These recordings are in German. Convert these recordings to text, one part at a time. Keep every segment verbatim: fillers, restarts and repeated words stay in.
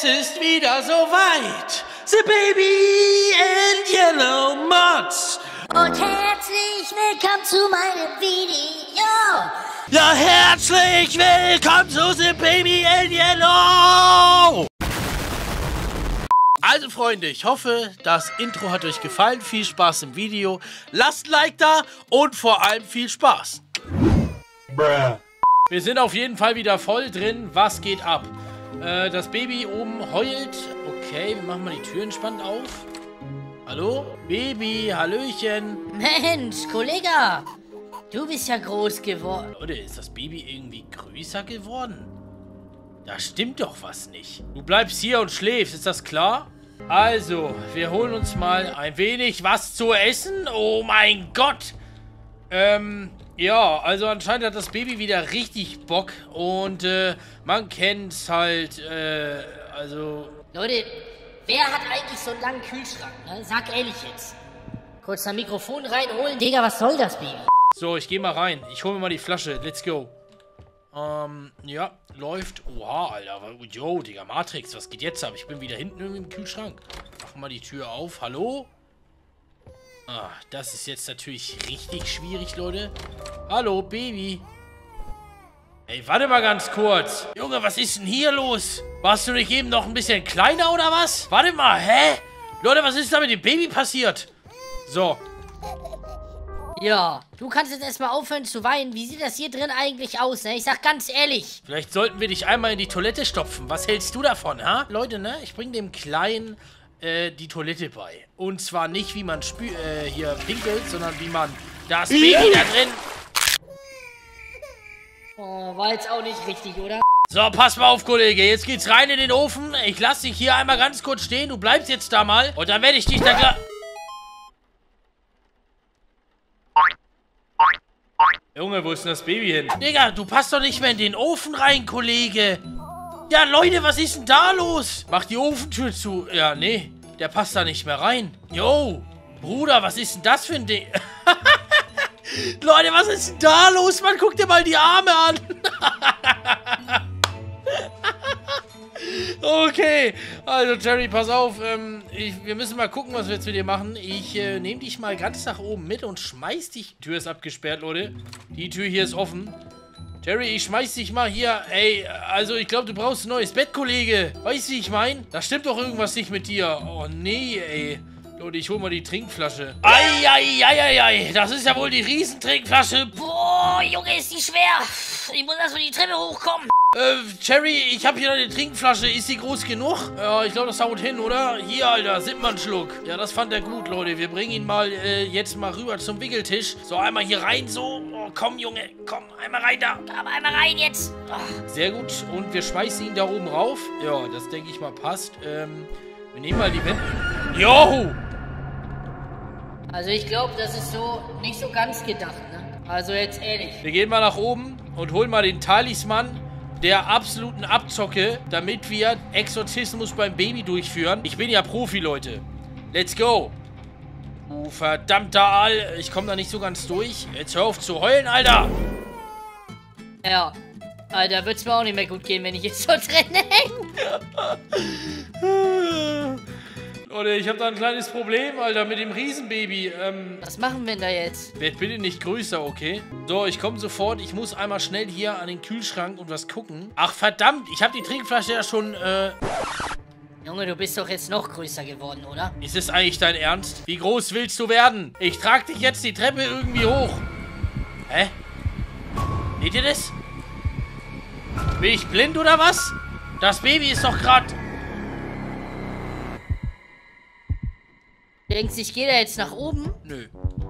Es ist wieder soweit. The Baby and Yellow Mods. Und herzlich willkommen zu meinem Video. Ja, herzlich willkommen zu The Baby and Yellow. Also Freunde, ich hoffe, das Intro hat euch gefallen. Viel Spaß im Video. Lasst ein Like da und vor allem viel Spaß. Bruh. Wir sind auf jeden Fall wieder voll drin. Was geht ab? Äh, das Baby oben heult. Okay, wir machen mal die Tür entspannt auf. Hallo? Baby, hallöchen. Mensch, Kollege. Du bist ja groß geworden. Leute, ist das Baby irgendwie größer geworden? Da stimmt doch was nicht. Du bleibst hier und schläfst, ist das klar? Also, wir holen uns mal ein wenig was zu essen. Oh mein Gott. Ähm, ja, also anscheinend hat das Baby wieder richtig Bock. Und, äh, man kennt's halt, äh, also... Leute, wer hat eigentlich so einen langen Kühlschrank, ne? Sag ehrlich jetzt. Kurz ein Mikrofon reinholen. Digga, was soll das, Baby? So, ich gehe mal rein. Ich hole mir mal die Flasche. Let's go. Ähm, ja, läuft. Oha, Alter. Yo, Digga, Matrix, was geht jetzt ab? Ich bin wieder hinten irgendwie im Kühlschrank. Mach mal die Tür auf. Hallo? Ah, das ist jetzt natürlich richtig schwierig, Leute. Hallo, Baby. Ey, warte mal ganz kurz. Junge, was ist denn hier los? Warst du nicht eben noch ein bisschen kleiner oder was? Warte mal, hä? Leute, was ist da mit dem Baby passiert? So. Ja, du kannst jetzt erstmal aufhören zu weinen. Wie sieht das hier drin eigentlich aus, ne? Ich sag ganz ehrlich. Vielleicht sollten wir dich einmal in die Toilette stopfen. Was hältst du davon, ha? Leute, ne? Ich bring dem Kleinen äh, die Toilette bei. Und zwar nicht, wie man spü äh, hier pinkelt, sondern wie man das Baby da drin... Oh, war jetzt auch nicht richtig, oder? So, pass mal auf, Kollege. Jetzt geht's rein in den Ofen. Ich lass dich hier einmal ganz kurz stehen. Du bleibst jetzt da mal. Und dann werde ich dich da gleich... Junge, wo ist denn das Baby hin? Digga, du passt doch nicht mehr in den Ofen rein, Kollege. Ja, Leute, was ist denn da los? Mach die Ofentür zu. Ja, nee, der passt da nicht mehr rein. Yo, Bruder, was ist denn das für ein Ding? Leute, was ist denn da los? Man, guck dir mal die Arme an. Okay, also Jerry, pass auf, ähm, ich, wir müssen mal gucken, was wir jetzt mit dir machen. Ich äh, nehme dich mal ganz nach oben mit und schmeiß dich... Die Tür ist abgesperrt, Leute. Die Tür hier ist offen. Jerry, ich schmeiß dich mal hier... Ey, also ich glaube, du brauchst ein neues Bett, Kollege. Weißt du, wie ich meine? Da stimmt doch irgendwas nicht mit dir. Oh, nee, ey. Leute, ich hol mal die Trinkflasche. Ei, ei, ei, ei, ei. Das ist ja wohl die Riesentrinkflasche. Boah, Junge, ist die schwer. Ich muss erst mal die Treppe hochkommen. Äh, Cherry, ich habe hier eine Trinkflasche. Ist sie groß genug? Ja, ich glaube, das haut hin, oder? Hier, Alter, sieb mal einen Schluck. Ja, das fand er gut, Leute. Wir bringen ihn mal äh, jetzt mal rüber zum Wickeltisch. So, einmal hier rein, so. Oh, komm, Junge, komm, einmal rein da. Aber einmal rein jetzt. Oh. Sehr gut. Und wir schmeißen ihn da oben rauf. Ja, das denke ich mal passt. Ähm, wir nehmen mal die Wände. Yo! Also ich glaube, das ist so nicht so ganz gedacht, ne? Also jetzt ehrlich. Wir gehen mal nach oben und holen mal den Talisman der absoluten Abzocke, damit wir Exorzismus beim Baby durchführen. Ich bin ja Profi, Leute. Let's go. Du verdammter Aal. Ich komme da nicht so ganz durch. Jetzt hör auf zu heulen, Alter. Ja. Alter, wird's mir auch nicht mehr gut gehen, wenn ich jetzt so drin hänge. Leute, ich habe da ein kleines Problem, Alter, mit dem Riesenbaby. Ähm, Was machen wir denn da jetzt? werd bitte nicht größer, okay? So, ich komme sofort. Ich muss einmal schnell hier an den Kühlschrank und was gucken. Ach, verdammt. Ich habe die Trinkflasche ja schon, äh... Junge, du bist doch jetzt noch größer geworden, oder? Ist es eigentlich dein Ernst? Wie groß willst du werden? Ich trag dich jetzt die Treppe irgendwie hoch. Hä? Seht ihr das? Bin ich blind oder was? Das Baby ist doch gerade... Denkst du, ich gehe da jetzt nach oben? Nö.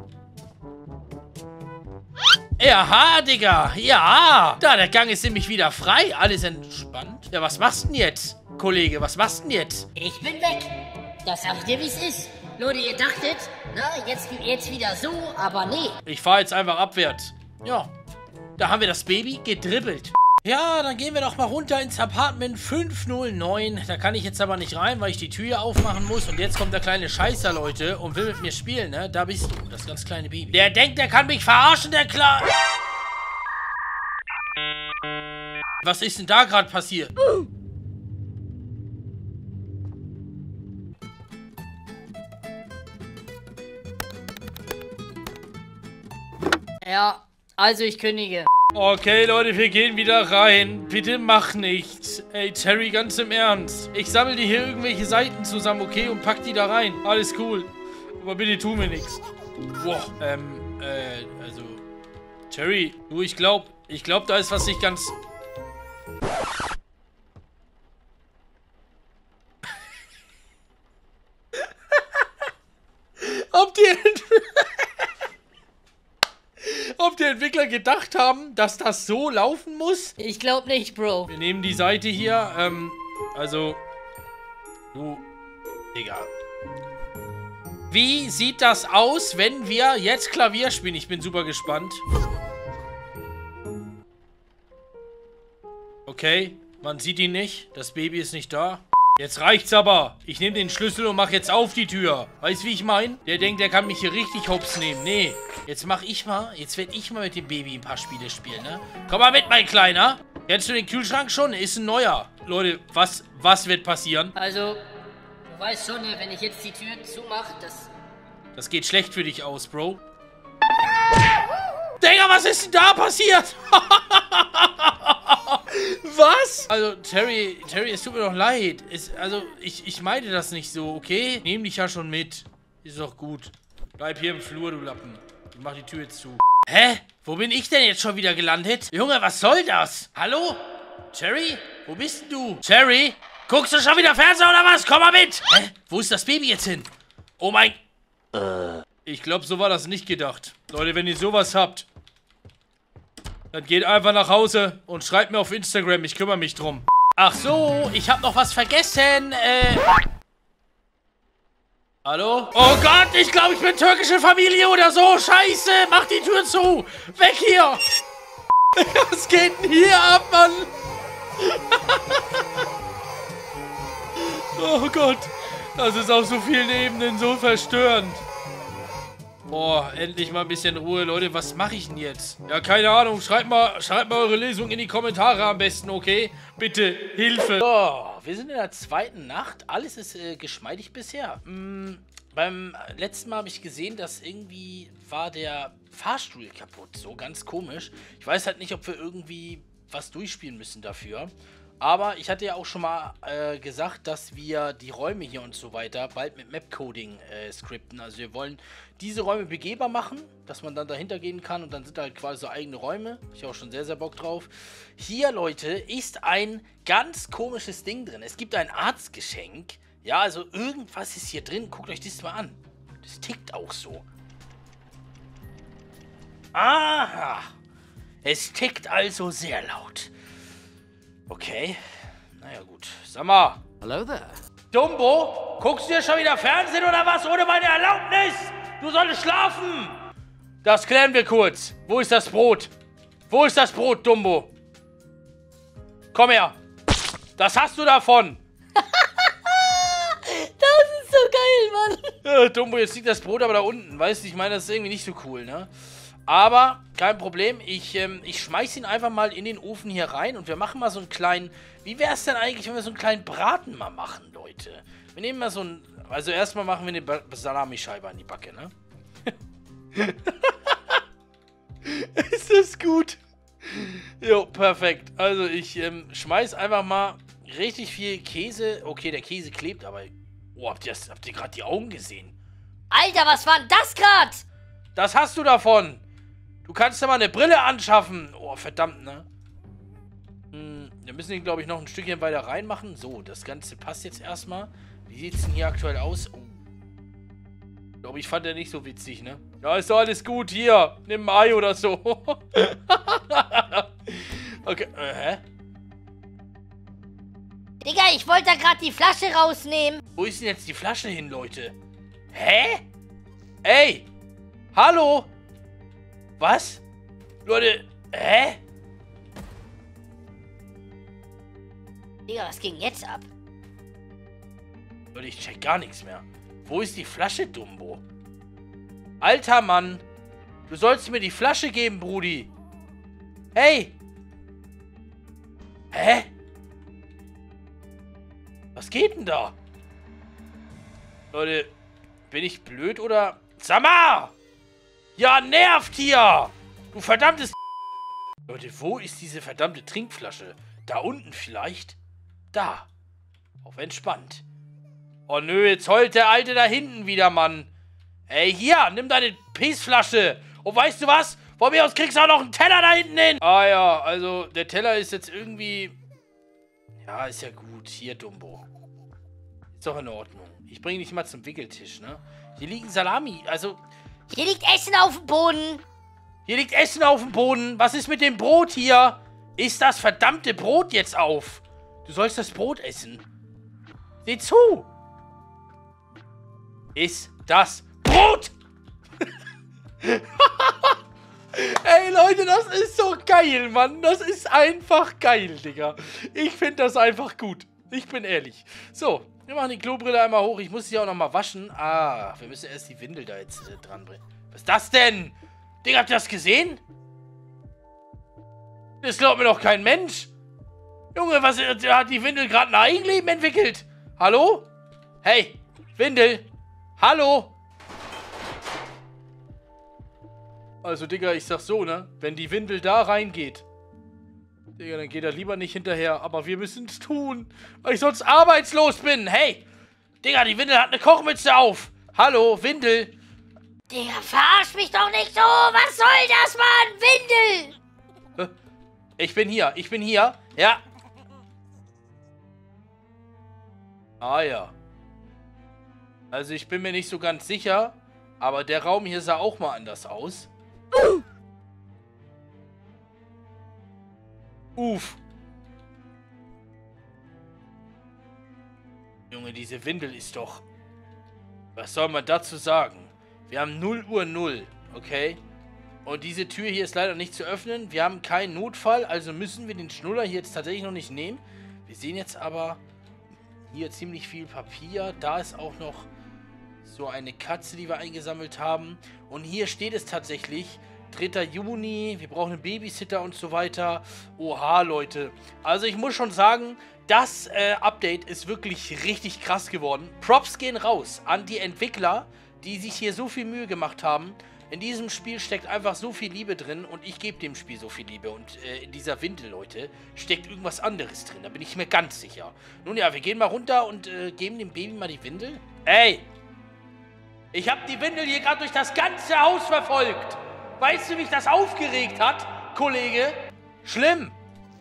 Aha, Digga. Ja. Da, der Gang ist nämlich wieder frei. Alles entspannt. Ja, was machst du denn jetzt, Kollege? Was machst du denn jetzt? Ich bin weg. Das sag ich dir, wie es ist. Leute, ihr dachtet, na, jetzt, jetzt wieder so, aber nee. Ich fahre jetzt einfach abwärts. Ja. Da haben wir das Baby gedribbelt. Ja, dann gehen wir doch mal runter ins Apartment fünf null neun. Da kann ich jetzt aber nicht rein, weil ich die Tür aufmachen muss. Und jetzt kommt der kleine Scheißer, Leute, und will mit mir spielen, ne? Da bist du, das ganz kleine Baby. Der denkt, der kann mich verarschen, der klar... Was ist denn da gerade passiert? Ja, also ich kündige. Okay, Leute, wir gehen wieder rein. Bitte mach nichts. Ey, Terry, ganz im Ernst. Ich sammle dir hier irgendwelche Seiten zusammen, okay? Und pack die da rein. Alles cool. Aber bitte tu mir nichts. Boah, ähm, äh, also... Terry, du, ich glaub, ich glaub, da ist was nicht ganz... Ob die... Ob die Entwickler gedacht haben, dass das so laufen muss? Ich glaub nicht, Bro. Wir nehmen die Seite hier, ähm, also... Du... Digga. Wie sieht das aus, wenn wir jetzt Klavier spielen? Ich bin super gespannt. Okay, man sieht ihn nicht. Das Baby ist nicht da. Jetzt reicht's aber. Ich nehme den Schlüssel und mache jetzt auf die Tür. Weißt du, wie ich meine? Der denkt, der kann mich hier richtig hops nehmen. Nee, jetzt mach ich mal, jetzt werde ich mal mit dem Baby ein paar Spiele spielen, ne? Komm mal mit, mein Kleiner. Kennst du den Kühlschrank schon? Ist ein neuer. Leute, was, was wird passieren? Also, du weißt schon, ne, wenn ich jetzt die Tür zumache, das... Das geht schlecht für dich aus, Bro. Digga, was ist denn da passiert? Was? Also, Terry, Terry, es tut mir doch leid. Es, also, ich, ich meine das nicht so, okay? Nehm dich ja schon mit. Ist doch gut. Bleib hier im Flur, du Lappen. Ich mach die Tür jetzt zu. Hä? Wo bin ich denn jetzt schon wieder gelandet? Junge, was soll das? Hallo? Terry? Wo bist denn du? Terry? Guckst du schon wieder Fernseher oder was? Komm mal mit! Hä? Wo ist das Baby jetzt hin? Oh mein... Äh. Ich glaube, so war das nicht gedacht. Leute, wenn ihr sowas habt, dann geht einfach nach Hause und schreibt mir auf Instagram. Ich kümmere mich drum. Ach so, ich habe noch was vergessen. Äh... Hallo? Oh Gott, ich glaube, ich bin türkische Familie oder so. Scheiße, mach die Tür zu. Weg hier. Was geht denn hier ab, Mann? Oh Gott. Das ist auf so vielen Ebenen so verstörend. Boah, endlich mal ein bisschen Ruhe, Leute. Was mache ich denn jetzt? Ja, keine Ahnung. Schreibt mal, schreibt mal eure Lesung in die Kommentare am besten, okay? Bitte, Hilfe. So, wir sind in der zweiten Nacht. Alles ist äh, geschmeidig bisher. Hm, beim letzten Mal habe ich gesehen, dass irgendwie war der Fahrstuhl kaputt. So, ganz komisch. Ich weiß halt nicht, ob wir irgendwie was durchspielen müssen dafür. Aber ich hatte ja auch schon mal äh, gesagt, dass wir die Räume hier und so weiter bald mit Map-Coding äh, skripten. Also wir wollen diese Räume begehbar machen, dass man dann dahinter gehen kann und dann sind halt quasi so eigene Räume. Ich habe auch schon sehr, sehr Bock drauf. Hier, Leute, ist ein ganz komisches Ding drin. Es gibt ein Arztgeschenk. Ja, also irgendwas ist hier drin. Guckt euch das mal an. Das tickt auch so. Aha. Es tickt also sehr laut. Okay, naja gut. Sag mal. Hello there. Dumbo, guckst du dir schon wieder Fernsehen oder was ohne meine Erlaubnis? Du solltest schlafen. Das klären wir kurz. Wo ist das Brot? Wo ist das Brot, Dumbo? Komm her. Das hast du davon. Das ist so geil, Mann. Ja, Dumbo, jetzt liegt das Brot aber da unten. Weißt du, ich meine, das ist irgendwie nicht so cool, ne? Aber, kein Problem, ich, ähm, ich schmeiß ihn einfach mal in den Ofen hier rein und wir machen mal so einen kleinen... Wie wäre es denn eigentlich, wenn wir so einen kleinen Braten mal machen, Leute? Wir nehmen mal so einen... Also erstmal machen wir eine Salamischeibe an die Backe, ne? Ist das gut? Jo, perfekt. Also ich ähm, schmeiß einfach mal richtig viel Käse... Okay, der Käse klebt, aber... Oh, habt ihr, habt ihr gerade die Augen gesehen? Alter, was war denn das gerade? Das hast du davon. Du kannst ja mal eine Brille anschaffen. Oh, verdammt, ne? Hm, wir müssen ihn, glaube ich, noch ein Stückchen weiter reinmachen. So, das Ganze passt jetzt erstmal. Wie sieht es denn hier aktuell aus? Oh. Ich glaube, ich fand den nicht so witzig, ne? Ja, ist doch alles gut. Hier, nimm ein Ei oder so. Okay, äh, hä? Digga, ich wollte da gerade die Flasche rausnehmen. Wo ist denn jetzt die Flasche hin, Leute? Hä? Ey! Hallo? Was? Leute, hä? Digga, was ging jetzt ab? Leute, ich check gar nichts mehr. Wo ist die Flasche, Dumbo? Alter Mann. Du sollst mir die Flasche geben, Brudi. Hey. Hä? Was geht denn da? Leute, bin ich blöd oder... Sag mal! Ja, nervt hier! Du verdammtes... Leute, wo ist diese verdammte Trinkflasche? Da unten vielleicht? Da. Auf entspannt. Oh nö, jetzt heult der Alte da hinten wieder, Mann. Ey, hier, nimm deine Pissflasche. Und weißt du was? Von mir aus kriegst du auch noch einen Teller da hinten hin. Ah ja, also der Teller ist jetzt irgendwie... Ja, ist ja gut. Hier, Dumbo. Ist doch in Ordnung. Ich bringe dich mal zum Wickeltisch, ne? Hier liegen Salami, also... Hier liegt Essen auf dem Boden. Hier liegt Essen auf dem Boden. Was ist mit dem Brot hier? Ist das verdammte Brot jetzt auf? Du sollst das Brot essen. Sieh zu. Ist das Brot? Ey, Leute, das ist so geil, Mann. Das ist einfach geil, Digga. Ich finde das einfach gut. Ich bin ehrlich. So, wir machen die Klobrille einmal hoch. Ich muss sie auch nochmal waschen. Ah, wir müssen erst die Windel da jetzt äh, dran bringen. Was ist das denn? Digga, habt ihr das gesehen? Das glaubt mir doch kein Mensch. Junge, was hat die Windel gerade ein Eigenleben entwickelt? Hallo? Hey, Windel. Hallo? Also, Digga, ich sag so, ne? Wenn die Windel da reingeht, Digga, dann geht er lieber nicht hinterher. Aber wir müssen es tun, weil ich sonst arbeitslos bin. Hey, Digga, die Windel hat eine Kochmütze auf. Hallo, Windel. Digga, verarsch mich doch nicht so. Was soll das, Mann? Windel. Ich bin hier, ich bin hier. Ja. Ah ja. Also ich bin mir nicht so ganz sicher, aber der Raum hier sah auch mal anders aus. Uh. Uff. Junge, diese Windel ist doch... Was soll man dazu sagen? Wir haben null Uhr null, okay? Und diese Tür hier ist leider nicht zu öffnen. Wir haben keinen Notfall, also müssen wir den Schnuller hier jetzt tatsächlich noch nicht nehmen. Wir sehen jetzt aber hier ziemlich viel Papier. Da ist auch noch so eine Katze, die wir eingesammelt haben. Und hier steht es tatsächlich, dritter Juni, wir brauchen einen Babysitter und so weiter. Oha, Leute. Also ich muss schon sagen, das äh, Update ist wirklich richtig krass geworden. Props gehen raus an die Entwickler, die sich hier so viel Mühe gemacht haben. In diesem Spiel steckt einfach so viel Liebe drin und ich gebe dem Spiel so viel Liebe. Und äh, in dieser Windel, Leute, steckt irgendwas anderes drin. Da bin ich mir ganz sicher. Nun ja, wir gehen mal runter und äh, geben dem Baby mal die Windel. Ey! Ich habe die Windel hier gerade durch das ganze Haus verfolgt. Weißt du, wie mich das aufgeregt hat, Kollege? Schlimm.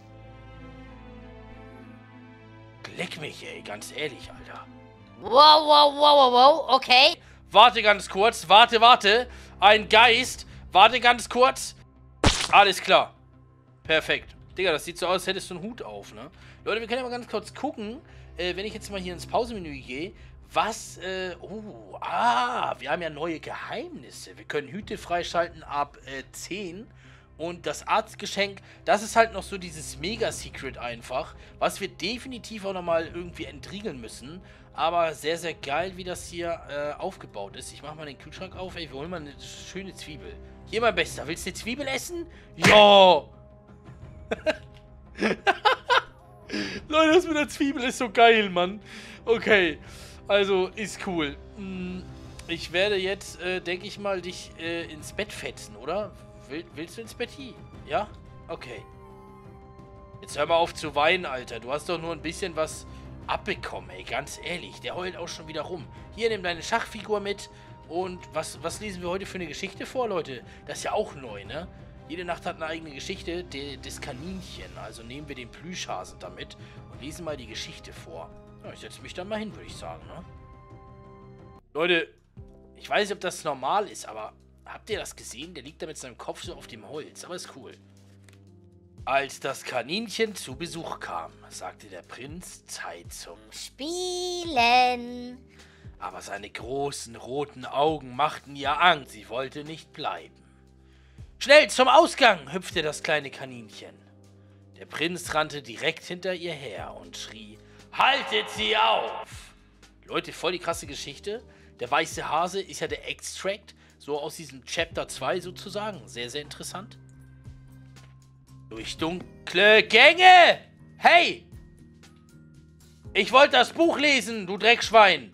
Leck mich, ey, ganz ehrlich, Alter. Wow, wow, wow, wow, wow, okay. Warte ganz kurz, warte, warte. Ein Geist. Warte ganz kurz. Alles klar. Perfekt. Digga, das sieht so aus, als hättest du einen Hut auf, ne? Leute, wir können ja mal ganz kurz gucken, äh, wenn ich jetzt mal hier ins Pausemenü gehe, was, äh, oh, ah, wir haben ja neue Geheimnisse. Wir können Hüte freischalten ab äh, zehn. Und das Arztgeschenk, das ist halt noch so dieses Mega-Secret einfach, was wir definitiv auch nochmal irgendwie entriegeln müssen. Aber sehr, sehr geil, wie das hier äh, aufgebaut ist. Ich mach mal den Kühlschrank auf. Ey, wir holen mal eine schöne Zwiebel. Hier, mein Bester. Willst du eine Zwiebel essen? Ja! Leute, das mit der Zwiebel ist so geil, Mann. Okay, also ist cool. Ich werde jetzt, äh, denke ich mal, dich äh, ins Bett fetzen, oder? Will, willst du ins Bett hier? Ja? Okay. Jetzt hör mal auf zu weinen, Alter. Du hast doch nur ein bisschen was abbekommen, ey. Ganz ehrlich. Der heult auch schon wieder rum. Hier, nimm deine Schachfigur mit. Und was, was lesen wir heute für eine Geschichte vor, Leute? Das ist ja auch neu, ne? Jede Nacht hat eine eigene Geschichte. De, des Kaninchen. Also nehmen wir den Plüschhasen damit und lesen mal die Geschichte vor. Ja, ich setze mich dann mal hin, würde ich sagen, ne? Leute, ich weiß nicht, ob das normal ist, aber... Habt ihr das gesehen? Der liegt da mit seinem Kopf so auf dem Holz. Aber ist cool. Als das Kaninchen zu Besuch kam, sagte der Prinz, Zeit zum Spielen. Aber seine großen roten Augen machten ihr Angst. Sie wollte nicht bleiben. Schnell zum Ausgang, hüpfte das kleine Kaninchen. Der Prinz rannte direkt hinter ihr her und schrie, haltet sie auf! Leute, voll die krasse Geschichte. Der weiße Hase ist ja der Extract. So aus diesem Chapter zwei sozusagen. Sehr, sehr interessant. Durch dunkle Gänge! Hey! Ich wollte das Buch lesen, du Dreckschwein!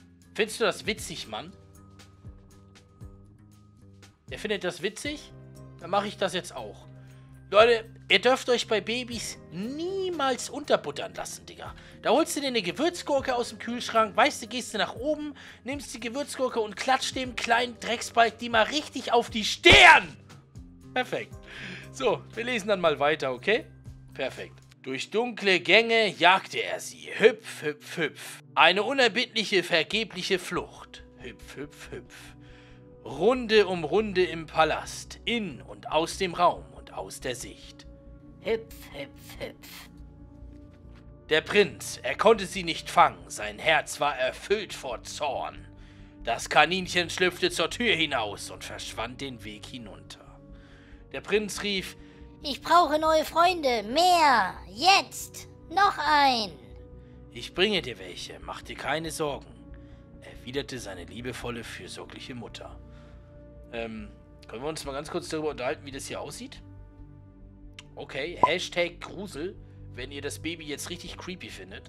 Findest du das witzig, Mann? Er findet das witzig? Dann mache ich das jetzt auch. Leute, ihr dürft euch bei Babys niemals unterbuttern lassen, Digga. Da holst du dir eine Gewürzgurke aus dem Kühlschrank, weißt du, gehst du nach oben, nimmst die Gewürzgurke und klatscht dem kleinen Drecksbalg die mal richtig auf die Stirn. Perfekt. So, wir lesen dann mal weiter, okay? Perfekt. Durch dunkle Gänge jagte er sie. Hüpf, hüpf, hüpf. Eine unerbittliche, vergebliche Flucht. Hüpf, hüpf, hüpf. Runde um Runde im Palast. In und aus dem Raum und aus der Sicht. Hüpf, hüpf, hüpf. Der Prinz, er konnte sie nicht fangen. Sein Herz war erfüllt vor Zorn. Das Kaninchen schlüpfte zur Tür hinaus und verschwand den Weg hinunter. Der Prinz rief: Ich brauche neue Freunde. Mehr. Jetzt. Noch ein. Ich bringe dir welche. Mach dir keine Sorgen, erwiderte seine liebevolle, fürsorgliche Mutter. Ähm, können wir uns mal ganz kurz darüber unterhalten, wie das hier aussieht? Okay, Hashtag Grusel, wenn ihr das Baby jetzt richtig creepy findet.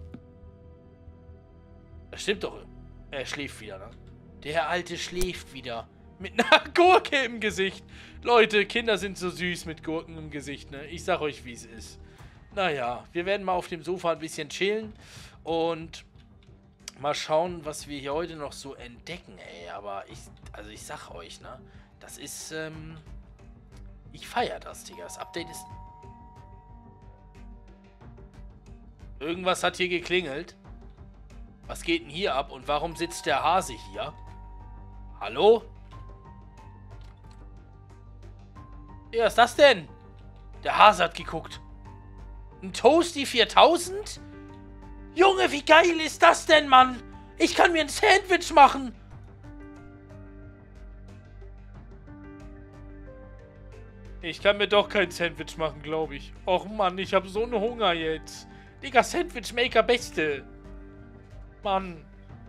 Das stimmt doch. Er schläft wieder, ne? Der Alte schläft wieder. Mit einer Gurke im Gesicht. Leute, Kinder sind so süß mit Gurken im Gesicht, ne? Ich sag euch, wie es ist. Naja, wir werden mal auf dem Sofa ein bisschen chillen und mal schauen, was wir hier heute noch so entdecken, ey. Aber ich, also ich sag euch, ne? Das ist, ähm... ich feiere das, Digga. Das Update ist... Irgendwas hat hier geklingelt. Was geht denn hier ab? Und warum sitzt der Hase hier? Hallo? Ja, was ist das denn? Der Hase hat geguckt. Ein Toasty viertausend? Junge, wie geil ist das denn, Mann? Ich kann mir ein Sandwich machen. Ich kann mir doch kein Sandwich machen, glaube ich. Och Mann, ich habe so einen Hunger jetzt. Digga, Sandwich Maker Beste. Mann.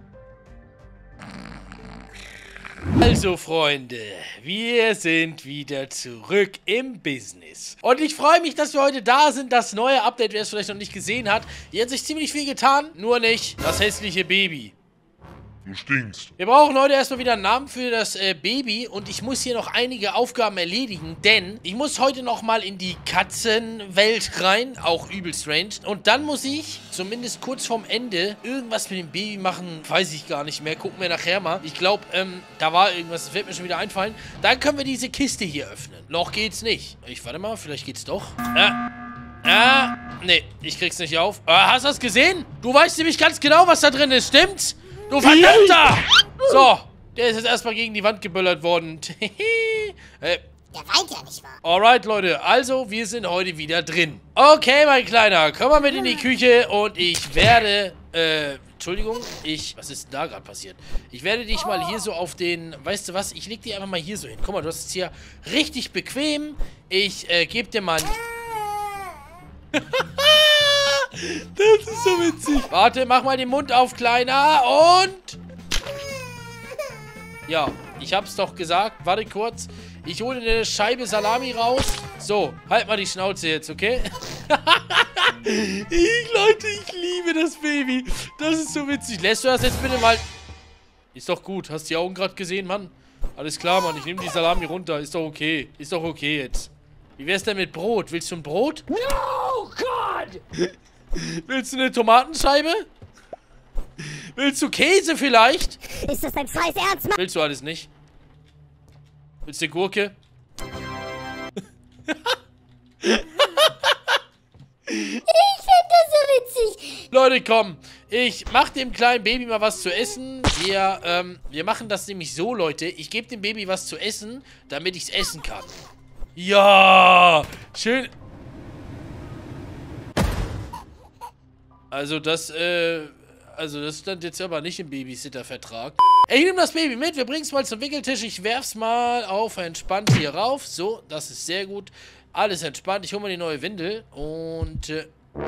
Also, Freunde, wir sind wieder zurück im Business. Und ich freue mich, dass wir heute da sind. Das neue Update, wer es vielleicht noch nicht gesehen hat. Hier hat sich ziemlich viel getan, nur nicht das hässliche Baby. Du stinkst. Wir brauchen heute erstmal wieder einen Namen für das äh, Baby und ich muss hier noch einige Aufgaben erledigen, denn ich muss heute nochmal in die Katzenwelt rein, auch übel strange. Und dann muss ich, zumindest kurz vorm Ende, irgendwas mit dem Baby machen, weiß ich gar nicht mehr, gucken wir nachher mal. Ich glaube, ähm, da war irgendwas, das wird mir schon wieder einfallen. Dann können wir diese Kiste hier öffnen. Noch geht's nicht. Ich warte mal, vielleicht geht's doch. Ah, ah, nee, ich krieg's nicht auf. Ah, hast du das gesehen? Du weißt nämlich ganz genau, was da drin ist, stimmt's? Du Verdammter! So, der ist jetzt erstmal gegen die Wand geböllert worden. äh, Der weint ja nicht wahr. Alright, Leute, also wir sind heute wieder drin. Okay, mein Kleiner, komm mal mit in die Küche und ich werde, äh, Entschuldigung, ich, was ist denn da gerade passiert? Ich werde dich mal hier so auf den, weißt du was, ich leg dich einfach mal hier so hin. Guck mal, du hast es hier richtig bequem. Ich, äh, geb dir mal ein... Das ist so witzig. Warte, mach mal den Mund auf, Kleiner. Und... Ja, ich hab's doch gesagt. Warte kurz. Ich hole eine Scheibe Salami raus. So, halt mal die Schnauze jetzt, okay? ich, Leute, ich liebe das Baby. Das ist so witzig. Lässt du das jetzt bitte mal... Ist doch gut. Hast die Augen gerade gesehen, Mann? Alles klar, Mann. Ich nehme die Salami runter. Ist doch okay. Ist doch okay jetzt. Wie wär's denn mit Brot? Willst du ein Brot? No, God! Willst du eine Tomatenscheibe? Willst du Käse vielleicht? Ist das dein scheiß Ernst, Mann? Willst du alles nicht? Willst du eine Gurke? Ich find das so witzig. Leute, komm. Ich mach dem kleinen Baby mal was zu essen. Wir, ähm, wir machen das nämlich so, Leute. Ich gebe dem Baby was zu essen, damit ich es essen kann. Ja! Schön... Also das, äh, also das stand jetzt aber nicht im Babysitter-Vertrag. Ich nehme das Baby mit, wir bringen es mal zum Wickeltisch. Ich werf's mal auf entspannt hier rauf. So, das ist sehr gut. Alles entspannt. Ich hole mal die neue Windel. Und, äh,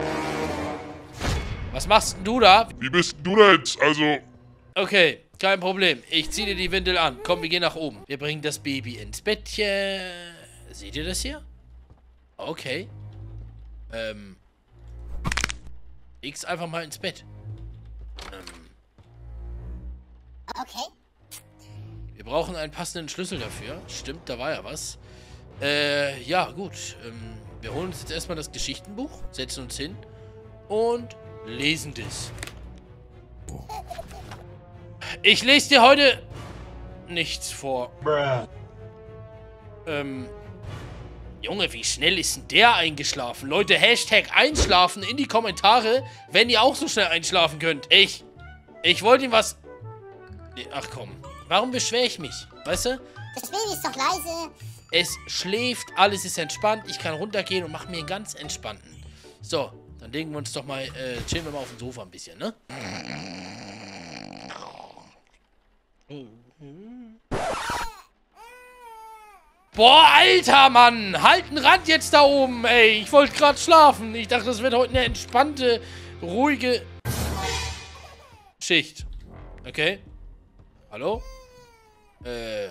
was machst denn du da? Wie bist du da jetzt? Also... Okay, kein Problem. Ich ziehe dir die Windel an. Komm, wir gehen nach oben. Wir bringen das Baby ins Bettchen. Seht ihr das hier? Okay. Ähm... X einfach mal ins Bett. Ähm. Okay. Wir brauchen einen passenden Schlüssel dafür. Stimmt, da war ja was. Äh, ja, gut. Ähm, wir holen uns jetzt erstmal das Geschichtenbuch, setzen uns hin und lesen das. Ich lese dir heute nichts vor. Bruh. Ähm, Junge, wie schnell ist denn der eingeschlafen? Leute, Hashtag einschlafen in die Kommentare, wenn ihr auch so schnell einschlafen könnt. Ich, ich wollte ihm was... Ach komm, warum beschwere ich mich? Weißt du? Das Baby ist doch leise. Es schläft, alles ist entspannt. Ich kann runtergehen und mache mir einen ganz entspannten. So, dann legen wir uns doch mal, äh, chillen wir mal auf dem Sofa ein bisschen, ne? Boah, alter Mann! Halt einen Rand jetzt da oben, ey! Ich wollte gerade schlafen. Ich dachte, das wird heute eine entspannte, ruhige Schicht. Okay. Hallo? Äh...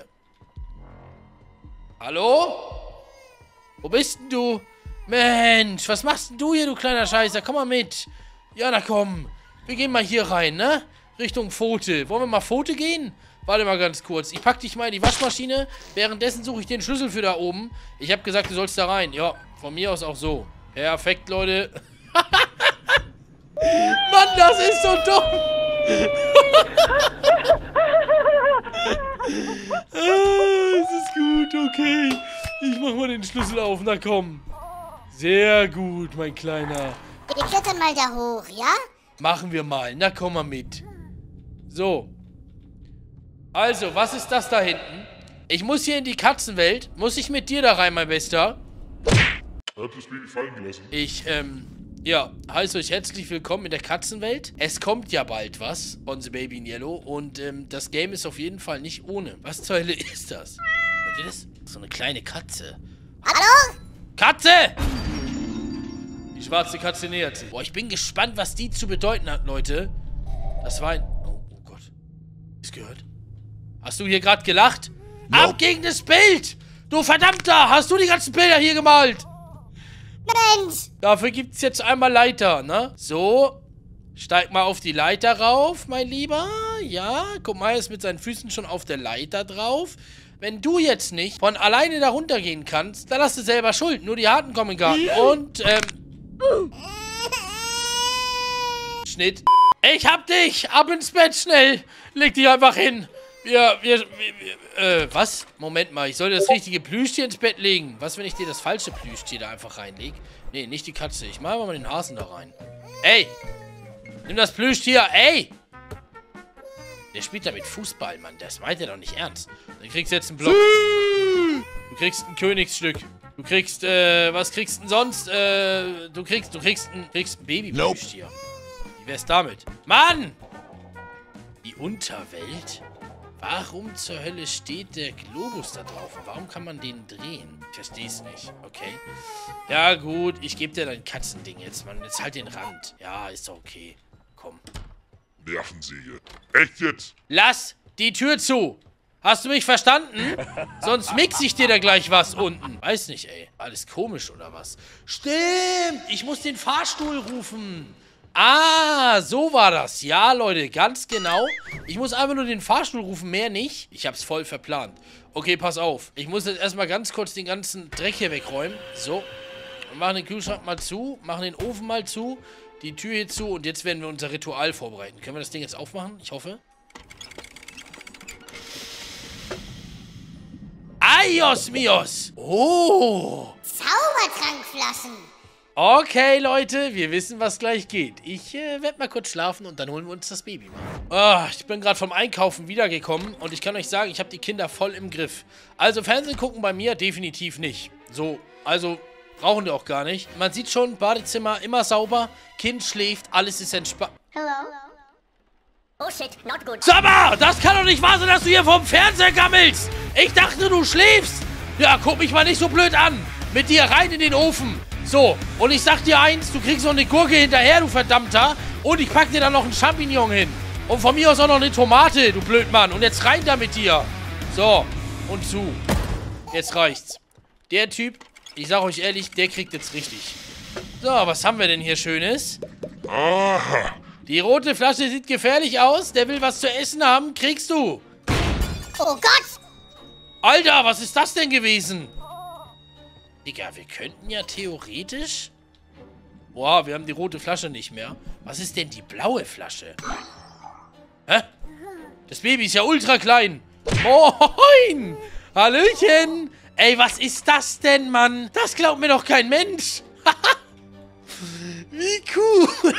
Hallo? Wo bist denn du? Mensch, was machst denn du hier, du kleiner Scheißer? Komm mal mit. Ja, na komm. Wir gehen mal hier rein, ne? Richtung Pfote. Wollen wir mal Pfote gehen? Warte mal ganz kurz. Ich pack dich mal in die Waschmaschine. Währenddessen suche ich den Schlüssel für da oben. Ich habe gesagt, du sollst da rein. Ja, von mir aus auch so. Perfekt, Leute. Mann, das ist so dumm. Ah, es ist gut, okay. Ich mach mal den Schlüssel auf, na komm. Sehr gut, mein Kleiner. Wir klettern mal da hoch, ja? Machen wir mal, na komm mal mit. So. Also, was ist das da hinten? Ich muss hier in die Katzenwelt. Muss ich mit dir da rein, mein Bester? Ich hab das Baby fallen gelassen. Ich, ähm... Ja, heiße euch herzlich willkommen in der Katzenwelt. Es kommt ja bald was, On the Baby in Yellow. Und ähm, das Game ist auf jeden Fall nicht ohne. Was zur Hölle ist das? Hört ihr das? So eine kleine Katze. Hallo? Katze! Die schwarze Katze nähert sich. Boah, ich bin gespannt, was die zu bedeuten hat, Leute. Das war ein... Oh, oh Gott. Ist gehört? Hast du hier gerade gelacht? No. Ab gegen das Bild! Du Verdammter! Hast du die ganzen Bilder hier gemalt? Mensch! Dafür gibt es jetzt einmal Leiter, ne? So. Steig mal auf die Leiter rauf, mein Lieber. Ja, guck mal, er ist mit seinen Füßen schon auf der Leiter drauf. Wenn du jetzt nicht von alleine da runtergehen kannst, dann hast du selber Schuld. Nur die Harten kommen in den Garten. Und, ähm... Schnitt. Ich hab dich! Ab ins Bett, schnell! Leg dich einfach hin. Wir, wir, wir, wir, äh, was? Moment mal, ich soll das richtige Plüschtier ins Bett legen. Was, wenn ich dir das falsche Plüschtier da einfach reinlege? Nee, nicht die Katze. Ich mache mal den Hasen da rein. Ey! Nimm das Plüschtier, ey! Der spielt damit Fußball, Mann. Das meint er doch nicht ernst. Dann kriegst du jetzt einen Block. Du kriegst ein Königsstück. Du kriegst, äh, was kriegst du denn sonst? Äh, du kriegst, du kriegst ein, kriegst ein Babyplüschtier. Wie wär's damit? Mann! Die Unterwelt? Warum zur Hölle steht der Globus da drauf? Und warum kann man den drehen? Ich versteh's nicht. Okay. Ja, gut. Ich gebe dir dein Katzending jetzt, Mann. Jetzt halt den Rand. Ja, ist doch okay. Komm. Nervensäge. Echt jetzt? Lass die Tür zu. Hast du mich verstanden? Sonst mix ich dir da gleich was unten. Weiß nicht, ey. Alles komisch, oder was? Stimmt. Ich muss den Fahrstuhl rufen. Ah, so war das. Ja, Leute, ganz genau. Ich muss einfach nur den Fahrstuhl rufen, mehr nicht. Ich hab's voll verplant. Okay, pass auf. Ich muss jetzt erstmal ganz kurz den ganzen Dreck hier wegräumen. So. Wir machen den Kühlschrank mal zu, machen den Ofen mal zu, die Tür hier zu und jetzt werden wir unser Ritual vorbereiten. Können wir das Ding jetzt aufmachen? Ich hoffe. Ayos mios! Oh! Zaubertrankflaschen! Okay, Leute, wir wissen, was gleich geht. Ich äh, werde mal kurz schlafen und dann holen wir uns das Baby mal. Oh, ich bin gerade vom Einkaufen wiedergekommen und ich kann euch sagen, ich habe die Kinder voll im Griff. Also Fernsehen gucken bei mir definitiv nicht. So, also brauchen wir auch gar nicht. Man sieht schon, Badezimmer immer sauber, Kind schläft, alles ist entspannt. Hello? Oh shit, not good. Sag mal, das kann doch nicht wahr sein, dass du hier vom Fernseher gammelst. Ich dachte, du schläfst. Ja, guck mich mal nicht so blöd an. Mit dir rein in den Ofen. So, und ich sag dir eins, du kriegst noch eine Gurke hinterher, du Verdammter. Und ich pack dir dann noch einen Champignon hin. Und von mir aus auch noch eine Tomate, du Blödmann. Und jetzt rein da mit dir. So, und zu. Jetzt reicht's. Der Typ, ich sag euch ehrlich, der kriegt jetzt richtig. So, was haben wir denn hier Schönes? Aha. Die rote Flasche sieht gefährlich aus. Der will was zu essen haben. Kriegst du. Oh Gott! Alter, was ist das denn gewesen? Digga, wir könnten ja theoretisch... Boah, wir haben die rote Flasche nicht mehr. Was ist denn die blaue Flasche? Hä? Das Baby ist ja ultra klein. Moin! Hallöchen! Ey, was ist das denn, Mann? Das glaubt mir doch kein Mensch. Wie cool.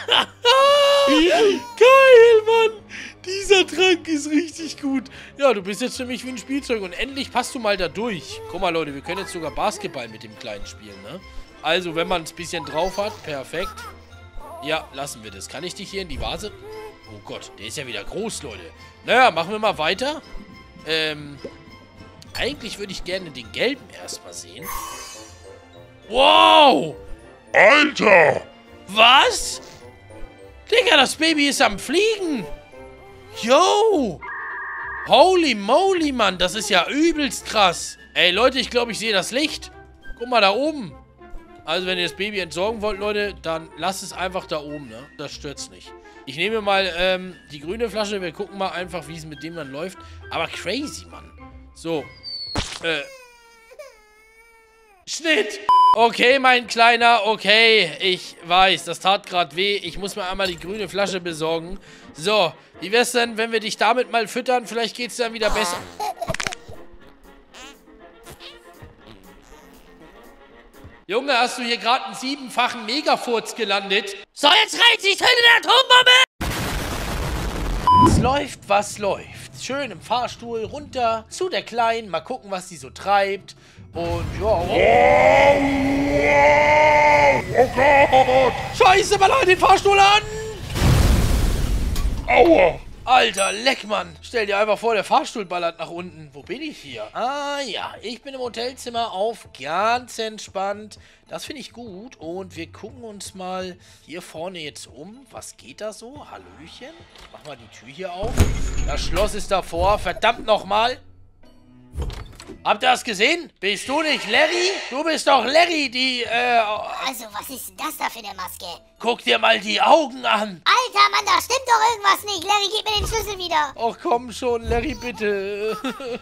Geil, Mann. Dieser Trank ist richtig gut. Ja, du bist jetzt für mich wie ein Spielzeug und endlich passt du mal da durch. Guck mal, Leute, wir können jetzt sogar Basketball mit dem Kleinen spielen, ne? Also, wenn man es ein bisschen drauf hat, perfekt. Ja, lassen wir das. Kann ich dich hier in die Vase... Oh Gott, der ist ja wieder groß, Leute. Naja, machen wir mal weiter. Ähm, eigentlich würde ich gerne den gelben erstmal sehen. Wow! Alter! Was? Digga, das Baby ist am Fliegen. Yo! Holy moly, Mann. Das ist ja übelst krass. Ey, Leute, ich glaube, ich sehe das Licht. Guck mal da oben. Also, wenn ihr das Baby entsorgen wollt, Leute, dann lasst es einfach da oben, ne? Das stört's nicht. Ich nehme mal ähm, die grüne Flasche. Wir gucken mal einfach, wie es mit dem dann läuft. Aber crazy, Mann. So. Äh. Schnitt. Okay, mein Kleiner. Okay, ich weiß, das tat gerade weh. Ich muss mir einmal die grüne Flasche besorgen. So, wie wär's denn, wenn wir dich damit mal füttern? Vielleicht geht's dann wieder besser. Junge, hast du hier gerade einen siebenfachen Megafurz gelandet? So, jetzt reicht die Töne der Atombombe! Was läuft, was läuft? Schön im Fahrstuhl runter zu der Kleinen. Mal gucken, was die so treibt. Und ja. Oh, Oh Gott! Scheiße, mal Leute, den Fahrstuhl an! Aua! Alter, leck, Mann. Stell dir einfach vor, der Fahrstuhl ballert nach unten. Wo bin ich hier? Ah, ja. Ich bin im Hotelzimmer auf. Ganz entspannt. Das finde ich gut. Und wir gucken uns mal hier vorne jetzt um. Was geht da so? Hallöchen. Ich mach mal die Tür hier auf. Das Schloss ist davor. Verdammt nochmal. Habt ihr das gesehen? Bist du nicht Larry? Du bist doch Larry, die, äh... Also, was ist denn das da für eine Maske? Guck dir mal die Augen an. Alter, Mann, da stimmt doch irgendwas nicht. Larry, gib mir den Schlüssel wieder. Ach komm schon, Larry, bitte.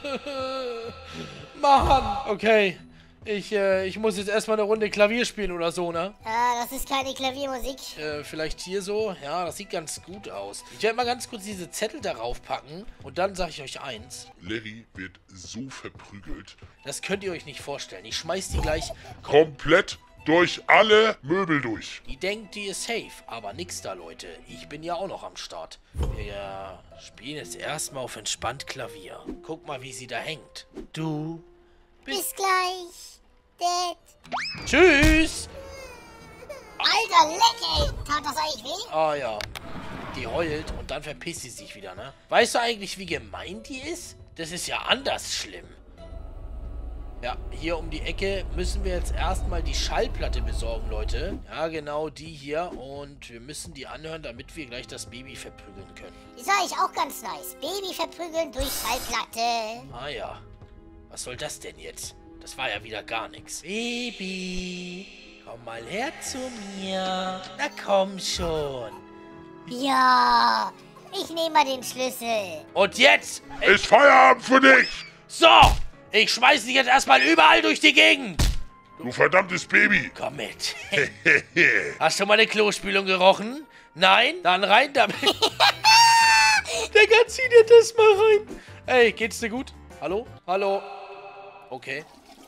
Mann. Okay. Ich, äh, ich muss jetzt erstmal eine Runde Klavier spielen oder so, ne? Ah, das ist keine Klaviermusik. Äh, vielleicht hier so. Ja, das sieht ganz gut aus. Ich werde mal ganz kurz diese Zettel darauf packen. Und dann sage ich euch eins. Larry wird so verprügelt. Das könnt ihr euch nicht vorstellen. Ich schmeiß die gleich. Komplett durch alle Möbel durch. Die denkt, die ist safe. Aber nix da, Leute. Ich bin ja auch noch am Start. Wir spielen jetzt erstmal auf entspannt Klavier. Guck mal, wie sie da hängt. Du Bis gleich, Dad. Tschüss! Alter, leck, ey. Tat das eigentlich weh? Ah ja. Die heult und dann verpisst sie sich wieder, ne? Weißt du eigentlich, wie gemein die ist? Das ist ja anders schlimm. Ja, hier um die Ecke müssen wir jetzt erstmal die Schallplatte besorgen, Leute. Ja, genau, die hier. Und wir müssen die anhören, damit wir gleich das Baby verprügeln können. Die sah ich auch ganz nice. Baby verprügeln durch Schallplatte. Ah ja. Was soll das denn jetzt? Das war ja wieder gar nichts. Baby, komm mal her zu mir. Na komm schon. Ja, ich nehme mal den Schlüssel. Und jetzt? Ist Feierabend für dich! So, ich schmeiß dich jetzt erstmal überall durch die Gegend. Du verdammtes Baby! Komm mit. Hast du mal eine Klospülung gerochen? Nein? Dann rein damit. Digga, zieh dir das mal rein. Ey, geht's dir gut? Hallo? Hallo? Okay.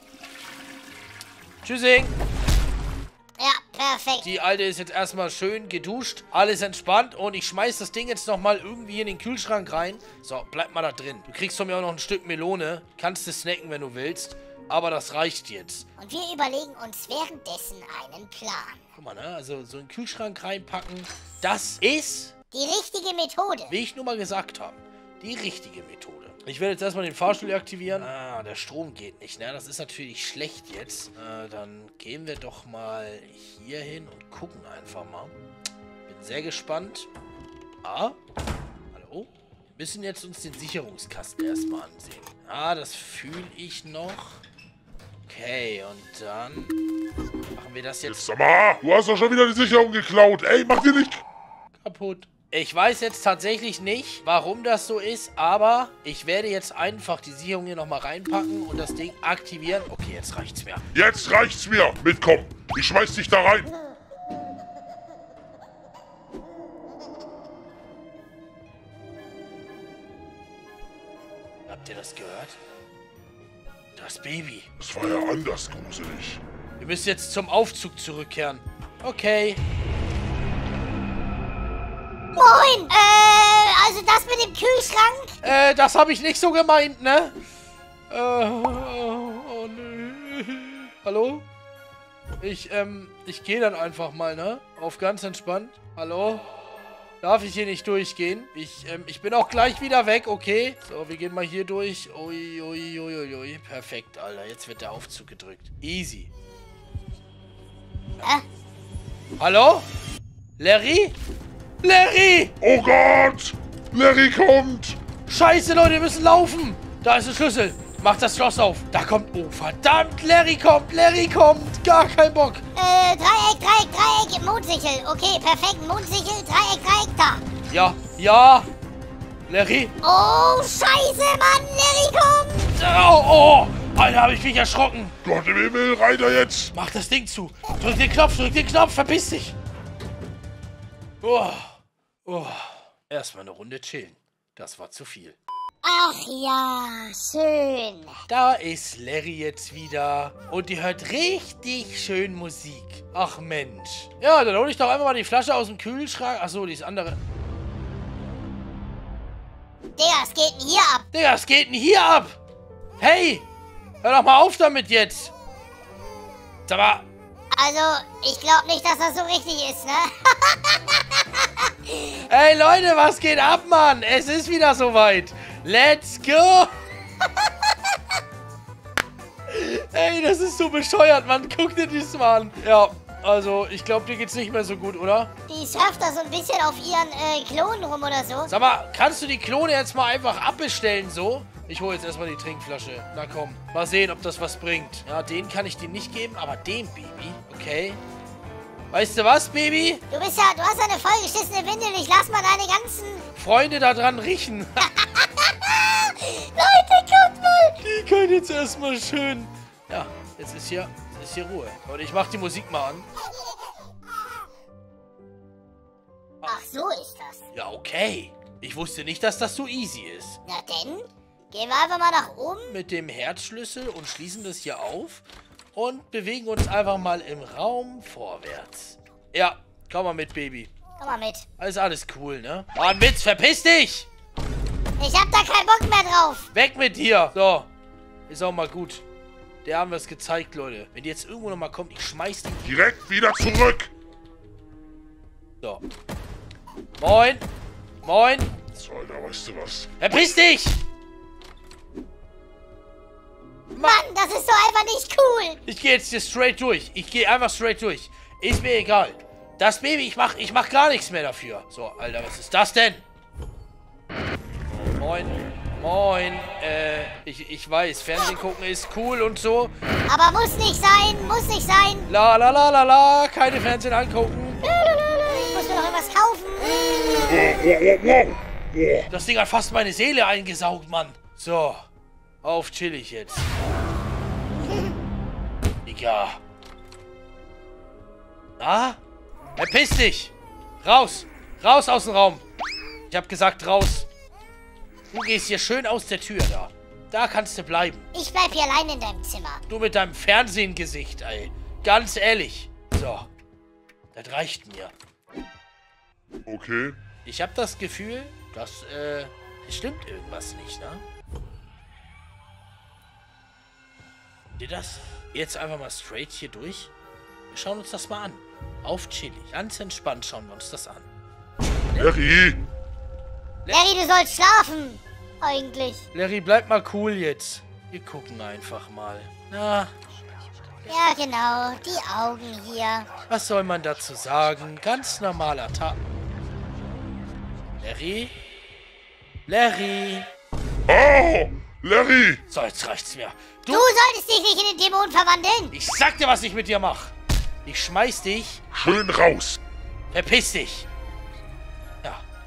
Tschüssing. Ja, perfekt. Die Alte ist jetzt erstmal schön geduscht. Alles entspannt. Und ich schmeiß das Ding jetzt nochmal irgendwie in den Kühlschrank rein. So, bleib mal da drin. Du kriegst von mir auch noch ein Stück Melone. Kannst du snacken, wenn du willst. Aber das reicht jetzt. Und wir überlegen uns währenddessen einen Plan. Guck mal, ne? Also so in den Kühlschrank reinpacken. Das ist, Die richtige Methode. wie ich nur mal gesagt habe, die richtige Methode. Ich werde jetzt erstmal den Fahrstuhl aktivieren. Ah, der Strom geht nicht, ne? Das ist natürlich schlecht jetzt. Äh, dann gehen wir doch mal hier hin und gucken einfach mal. Bin sehr gespannt. Ah, hallo? Wir müssen jetzt uns den Sicherungskasten erstmal ansehen. Ah, das fühle ich noch. Okay, und dann machen wir das jetzt Jetzt sag mal, du hast doch schon wieder die Sicherung geklaut. Ey, mach dir nicht... kaputt. Ich weiß jetzt tatsächlich nicht, warum das so ist, aber ich werde jetzt einfach die Sicherung hier nochmal reinpacken und das Ding aktivieren. Okay, jetzt reicht's mir. Jetzt reicht's mir. Mitkommen. Ich schmeiß dich da rein. Habt ihr das gehört? Das Baby. Das war ja anders gruselig. Wir müssen jetzt zum Aufzug zurückkehren. Okay. Moin! Äh, also das mit dem Kühlschrank? Äh, das habe ich nicht so gemeint, ne? Äh, oh, oh nö. Hallo? Ich, ähm, ich gehe dann einfach mal, ne? Auf ganz entspannt. Hallo? Darf ich hier nicht durchgehen? Ich, ähm, ich bin auch gleich wieder weg, okay? So, wir gehen mal hier durch. Ui, ui, ui, ui, ui. Perfekt, Alter. Jetzt wird der Aufzug gedrückt. Easy. Hä? Hallo? Larry? Larry! Oh Gott! Larry kommt! Scheiße, Leute, wir müssen laufen! Da ist der Schlüssel. Macht das Schloss auf. Da kommt... Oh, verdammt, Larry kommt, Larry kommt. Gar kein Bock. Äh, Dreieck, Dreieck, Dreieck, Mondsichel. Okay, perfekt, Mondsichel, Dreieck, Dreieck, da. Ja, ja. Larry? Oh, scheiße, Mann, Larry kommt. Oh, oh. Alter, habe ich mich erschrocken. Gott im Himmel, rein da jetzt! Mach das Ding zu. Drück den Knopf, drück den Knopf, verpiss dich. Oh, oh. Erstmal eine Runde chillen. Das war zu viel. Ach ja, schön. Da ist Larry jetzt wieder. Und die hört richtig schön Musik. Ach Mensch. Ja, dann hole ich doch einfach mal die Flasche aus dem Kühlschrank. Achso, die ist andere. Digga, was geht denn hier ab? Digga, was geht denn hier ab? Hey, hör doch mal auf damit jetzt. Sag mal. Also, ich glaube nicht, dass das so richtig ist, ne? Hey Leute, was geht ab, Mann? Es ist wieder soweit. Let's go. Ey, das ist so bescheuert, Mann. Guck dir das mal an. Ja, also, ich glaube, dir geht's nicht mehr so gut, oder? Die surft da so ein bisschen auf ihren äh, Klonen rum oder so. Sag mal, kannst du die Klone jetzt mal einfach abbestellen, so? Ich hole jetzt erstmal die Trinkflasche. Na komm, mal sehen, ob das was bringt. Ja, den kann ich dir nicht geben, aber dem, Baby, okay? Weißt du was, Baby? Du bist ja, du hast eine vollgeschissene Windel. Ich lass mal deine ganzen... Freunde da dran riechen. Leute, kommt mal! Die können jetzt erstmal schön... Ja, jetzt ist hier, jetzt ist hier Ruhe. Und ich mach die Musik mal an. Ach, so ist das. Ja, okay. Ich wusste nicht, dass das so easy ist. Na denn, gehen wir einfach mal nach oben. Mit dem Herzschlüssel und schließen das hier auf. Und bewegen uns einfach mal im Raum vorwärts. Ja, komm mal mit, Baby. Komm mal mit. Alles, alles cool, ne? Mann, Witz, verpiss dich! Ich hab da keinen Bock mehr drauf. Weg mit dir! So, ist auch mal gut. Der haben wir es gezeigt, Leute. Wenn die jetzt irgendwo nochmal kommt, ich schmeiß die... Direkt wieder zurück! So. Moin! Moin! So, Alter, weißt du was? Verpiss dich! Mann, das ist doch einfach nicht cool. Ich gehe jetzt hier straight durch. Ich gehe einfach straight durch. Ist mir egal. Das Baby, ich mach, ich mach gar nichts mehr dafür. So, Alter, was ist das denn? Moin. Moin. Äh, ich, ich weiß, Fernsehen gucken ist cool und so. Aber muss nicht sein, muss nicht sein. La la la la la. Keine Fernsehen angucken. Ich muss mir noch irgendwas kaufen. Wow, wow, wow, wow. Das Ding hat fast meine Seele eingesaugt, Mann. So. Auf chillig jetzt. Digga. Na? Verpiss dich! Raus! Raus aus dem Raum! Ich hab gesagt, raus! Du gehst hier schön aus der Tür da. Da kannst du bleiben. Ich bleib hier allein in deinem Zimmer. Du mit deinem Fernsehengesicht, ey. Ganz ehrlich. So. Das reicht mir. Okay. Ich hab das Gefühl, dass, äh, es stimmt irgendwas nicht, ne? Seht ihr das? Jetzt einfach mal straight hier durch. Wir schauen uns das mal an. Auf chillig. Ganz entspannt schauen wir uns das an. Larry! Larry, du sollst schlafen. Eigentlich. Larry, bleib mal cool jetzt. Wir gucken einfach mal. Na, Ja, genau. Die Augen hier. was soll man dazu sagen? Ganz normaler Tag. Larry? Larry? Oh! Larry! So, jetzt reicht's mir. Du Du, solltest dich nicht in den Dämon verwandeln. ich sag dir, was ich mit dir mach. Ich schmeiß dich. Schön raus! Verpiss dich. Ja,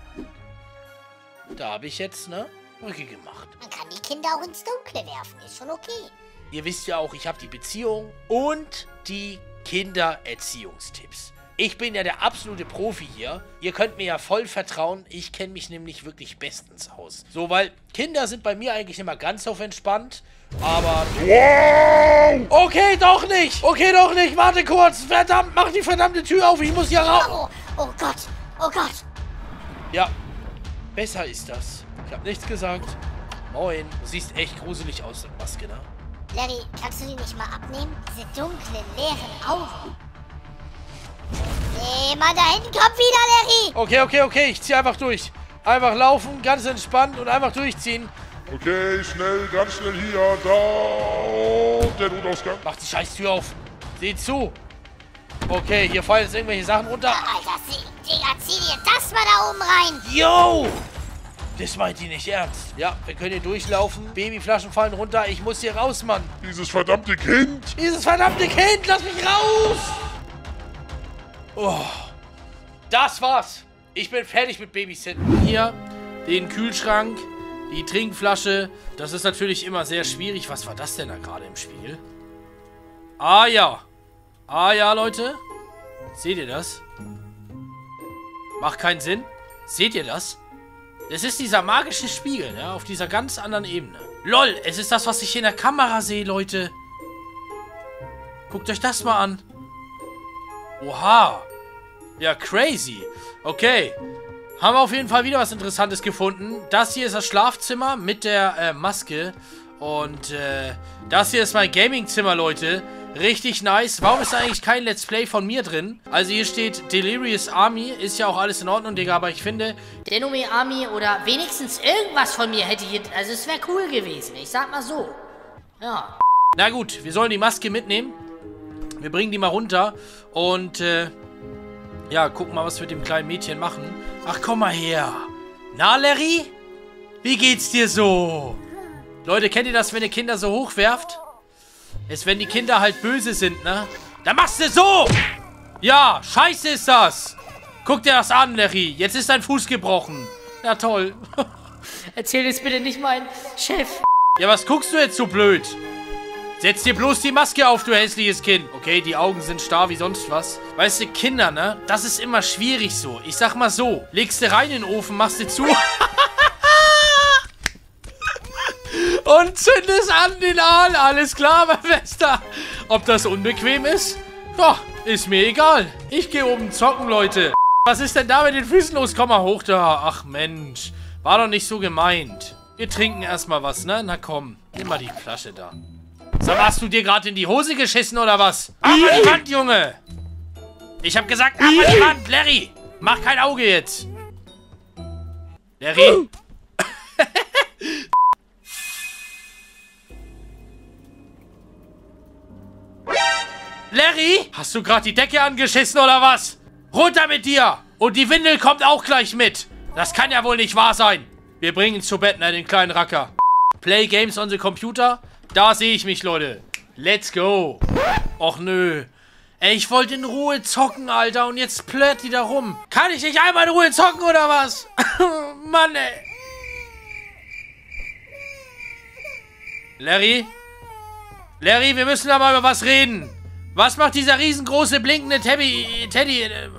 Da habe ich jetzt, ne, Brücke gemacht. Man kann die Kinder auch ins Dunkle werfen, ist schon okay. Ihr wisst ja auch, ich habe die Beziehung und die Kindererziehungstipps. Ich bin ja der absolute Profi hier. Ihr könnt mir ja voll vertrauen. Ich kenne mich nämlich wirklich bestens aus. So, weil Kinder sind bei mir eigentlich immer ganz auf entspannt. Aber... Wow! Okay, doch nicht! Okay, doch nicht! Warte kurz! Verdammt, mach die verdammte Tür auf! Ich muss hier raus! Oh, oh Gott, oh Gott. Ja, besser ist das. Ich habe nichts gesagt. Moin. Du siehst echt gruselig aus mit Maske, ne? Larry, kannst du die nicht mal abnehmen? Diese dunklen, leeren Augen. Nee, Mann, da hinten kommt wieder, Larry. Okay, okay, okay. Ich zieh einfach durch. Einfach laufen, ganz entspannt und einfach durchziehen. Okay, schnell, ganz schnell hier, da. Und der Notausgang. Mach die scheiß Tür auf. Seht zu. Okay, hier fallen jetzt irgendwelche Sachen runter. Alter, sie, Digga, zieh dir das mal da oben rein. Yo! Das meint ihr nicht ernst. Ja, wir können hier durchlaufen. Babyflaschen fallen runter. Ich muss hier raus, Mann. Dieses verdammte Kind. Dieses verdammte Kind, lass mich raus! Oh, das war's. Ich bin fertig mit Babysitten. Hier, den Kühlschrank, die Trinkflasche. Das ist natürlich immer sehr schwierig. Was war das denn da gerade im Spiel? Ah ja. Ah ja, Leute. Seht ihr das? Macht keinen Sinn. Seht ihr das? Das ist dieser magische Spiegel, ja, auf dieser ganz anderen Ebene. LOL, es ist das, was ich hier in der Kamera sehe, Leute. Guckt euch das mal an. Oha. Ja, crazy. Okay. Haben wir auf jeden Fall wieder was Interessantes gefunden. Das hier ist das Schlafzimmer mit der äh, Maske. Und äh, das hier ist mein Gamingzimmer, Leute. Richtig nice. Warum ist da eigentlich kein Let's Play von mir drin? Also hier steht Delirious Army. Ist ja auch alles in Ordnung, Digga. Aber ich finde... Denome Army oder wenigstens irgendwas von mir hätte ich... Also es wäre cool gewesen. Ich sag mal so. Ja. Na gut, wir sollen die Maske mitnehmen. Wir bringen die mal runter. Und, äh... ja, gucken mal, was wir mit dem kleinen Mädchen machen. Ach, komm mal her. Na, Larry? Wie geht's dir so? Leute, kennt ihr das, wenn ihr Kinder so hochwerft? Ist, wenn die Kinder halt böse sind, ne? Dann machst du so! Ja, scheiße ist das! Guck dir das an, Larry. Jetzt ist dein Fuß gebrochen. Ja, toll. Erzähl jetzt bitte nicht mein Chef. Ja, was guckst du jetzt so blöd? Setz dir bloß die Maske auf, du hässliches Kind. Okay, die Augen sind starr wie sonst was. Weißt du, Kinder, ne? Das ist immer schwierig so. Ich sag mal so. Legst du rein in den Ofen, machst du zu. Und zündest an den Aal. Alles klar, mein Bester. Ob das unbequem ist? Ja, ist mir egal. Ich gehe oben zocken, Leute. Was ist denn da mit den Füßen los? Komm mal hoch da. Ach, Mensch. War doch nicht so gemeint. Wir trinken erstmal was, ne? Na komm. Nimm mal die Flasche da. Sag mal, hast du dir gerade in die Hose geschissen oder was? Ab an die Wand, Junge! Ich hab gesagt, ab an die Wand, Larry! Mach kein Auge jetzt! Larry? Larry? Hast du gerade die Decke angeschissen oder was? Runter mit dir! Und die Windel kommt auch gleich mit! Das kann ja wohl nicht wahr sein! Wir bringen ihn zu Bett, ne, den kleinen Racker. Play games on the computer? Da sehe ich mich, Leute. Let's go. Och, nö. Ey, ich wollte in Ruhe zocken, Alter. Und jetzt plärrt die da rum. Kann ich nicht einmal in Ruhe zocken, oder was? Mann, ey. Larry? Larry, wir müssen da mal über was reden. Was macht dieser riesengroße, blinkende Teddy... Teddy... Äh,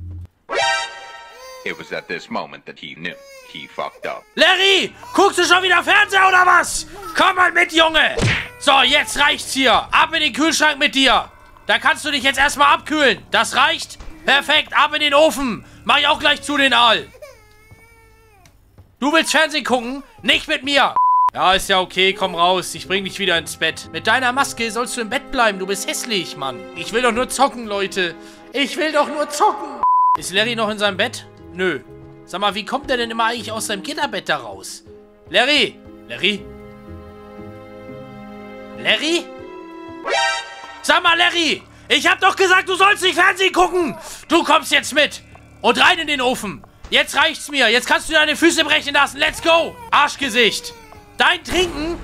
It was at this moment that he knew he fucked up. Larry! Guckst du schon wieder Fernseher oder was? Komm mal mit, Junge! So, jetzt reicht's hier. Ab in den Kühlschrank mit dir. Da kannst du dich jetzt erstmal abkühlen. Das reicht? Perfekt, ab in den Ofen. Mach ich auch gleich zu, den Aal. Du willst Fernsehen gucken? Nicht mit mir. Ja, ist ja okay, komm raus. Ich bring dich wieder ins Bett. Mit deiner Maske sollst du im Bett bleiben. Du bist hässlich, Mann. Ich will doch nur zocken, Leute. Ich will doch nur zocken. Ist Larry noch in seinem Bett? Nö. Sag mal, wie kommt der denn immer eigentlich aus seinem Gitterbett da raus? Larry? Larry? Larry? Sag mal, Larry! Ich hab doch gesagt, du sollst nicht Fernsehen gucken! Du kommst jetzt mit! Und rein in den Ofen! Jetzt reicht's mir! Jetzt kannst du deine Füße brechen lassen! Let's go! Arschgesicht! Dein Trinken?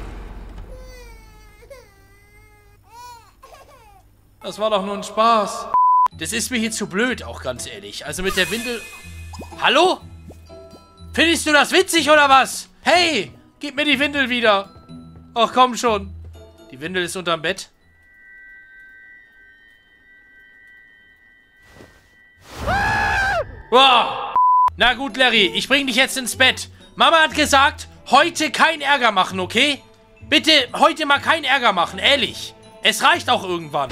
Das war doch nur ein Spaß. Das ist mir hier zu blöd, auch ganz ehrlich. Also mit der Windel... Hallo? Findest du das witzig oder was? Hey, gib mir die Windel wieder. Ach, komm schon. Die Windel ist unterm Bett. Wow. Na gut, Larry, ich bring dich jetzt ins Bett. Mama hat gesagt, heute kein Ärger machen, okay? Bitte heute mal kein Ärger machen, ehrlich. Es reicht auch irgendwann.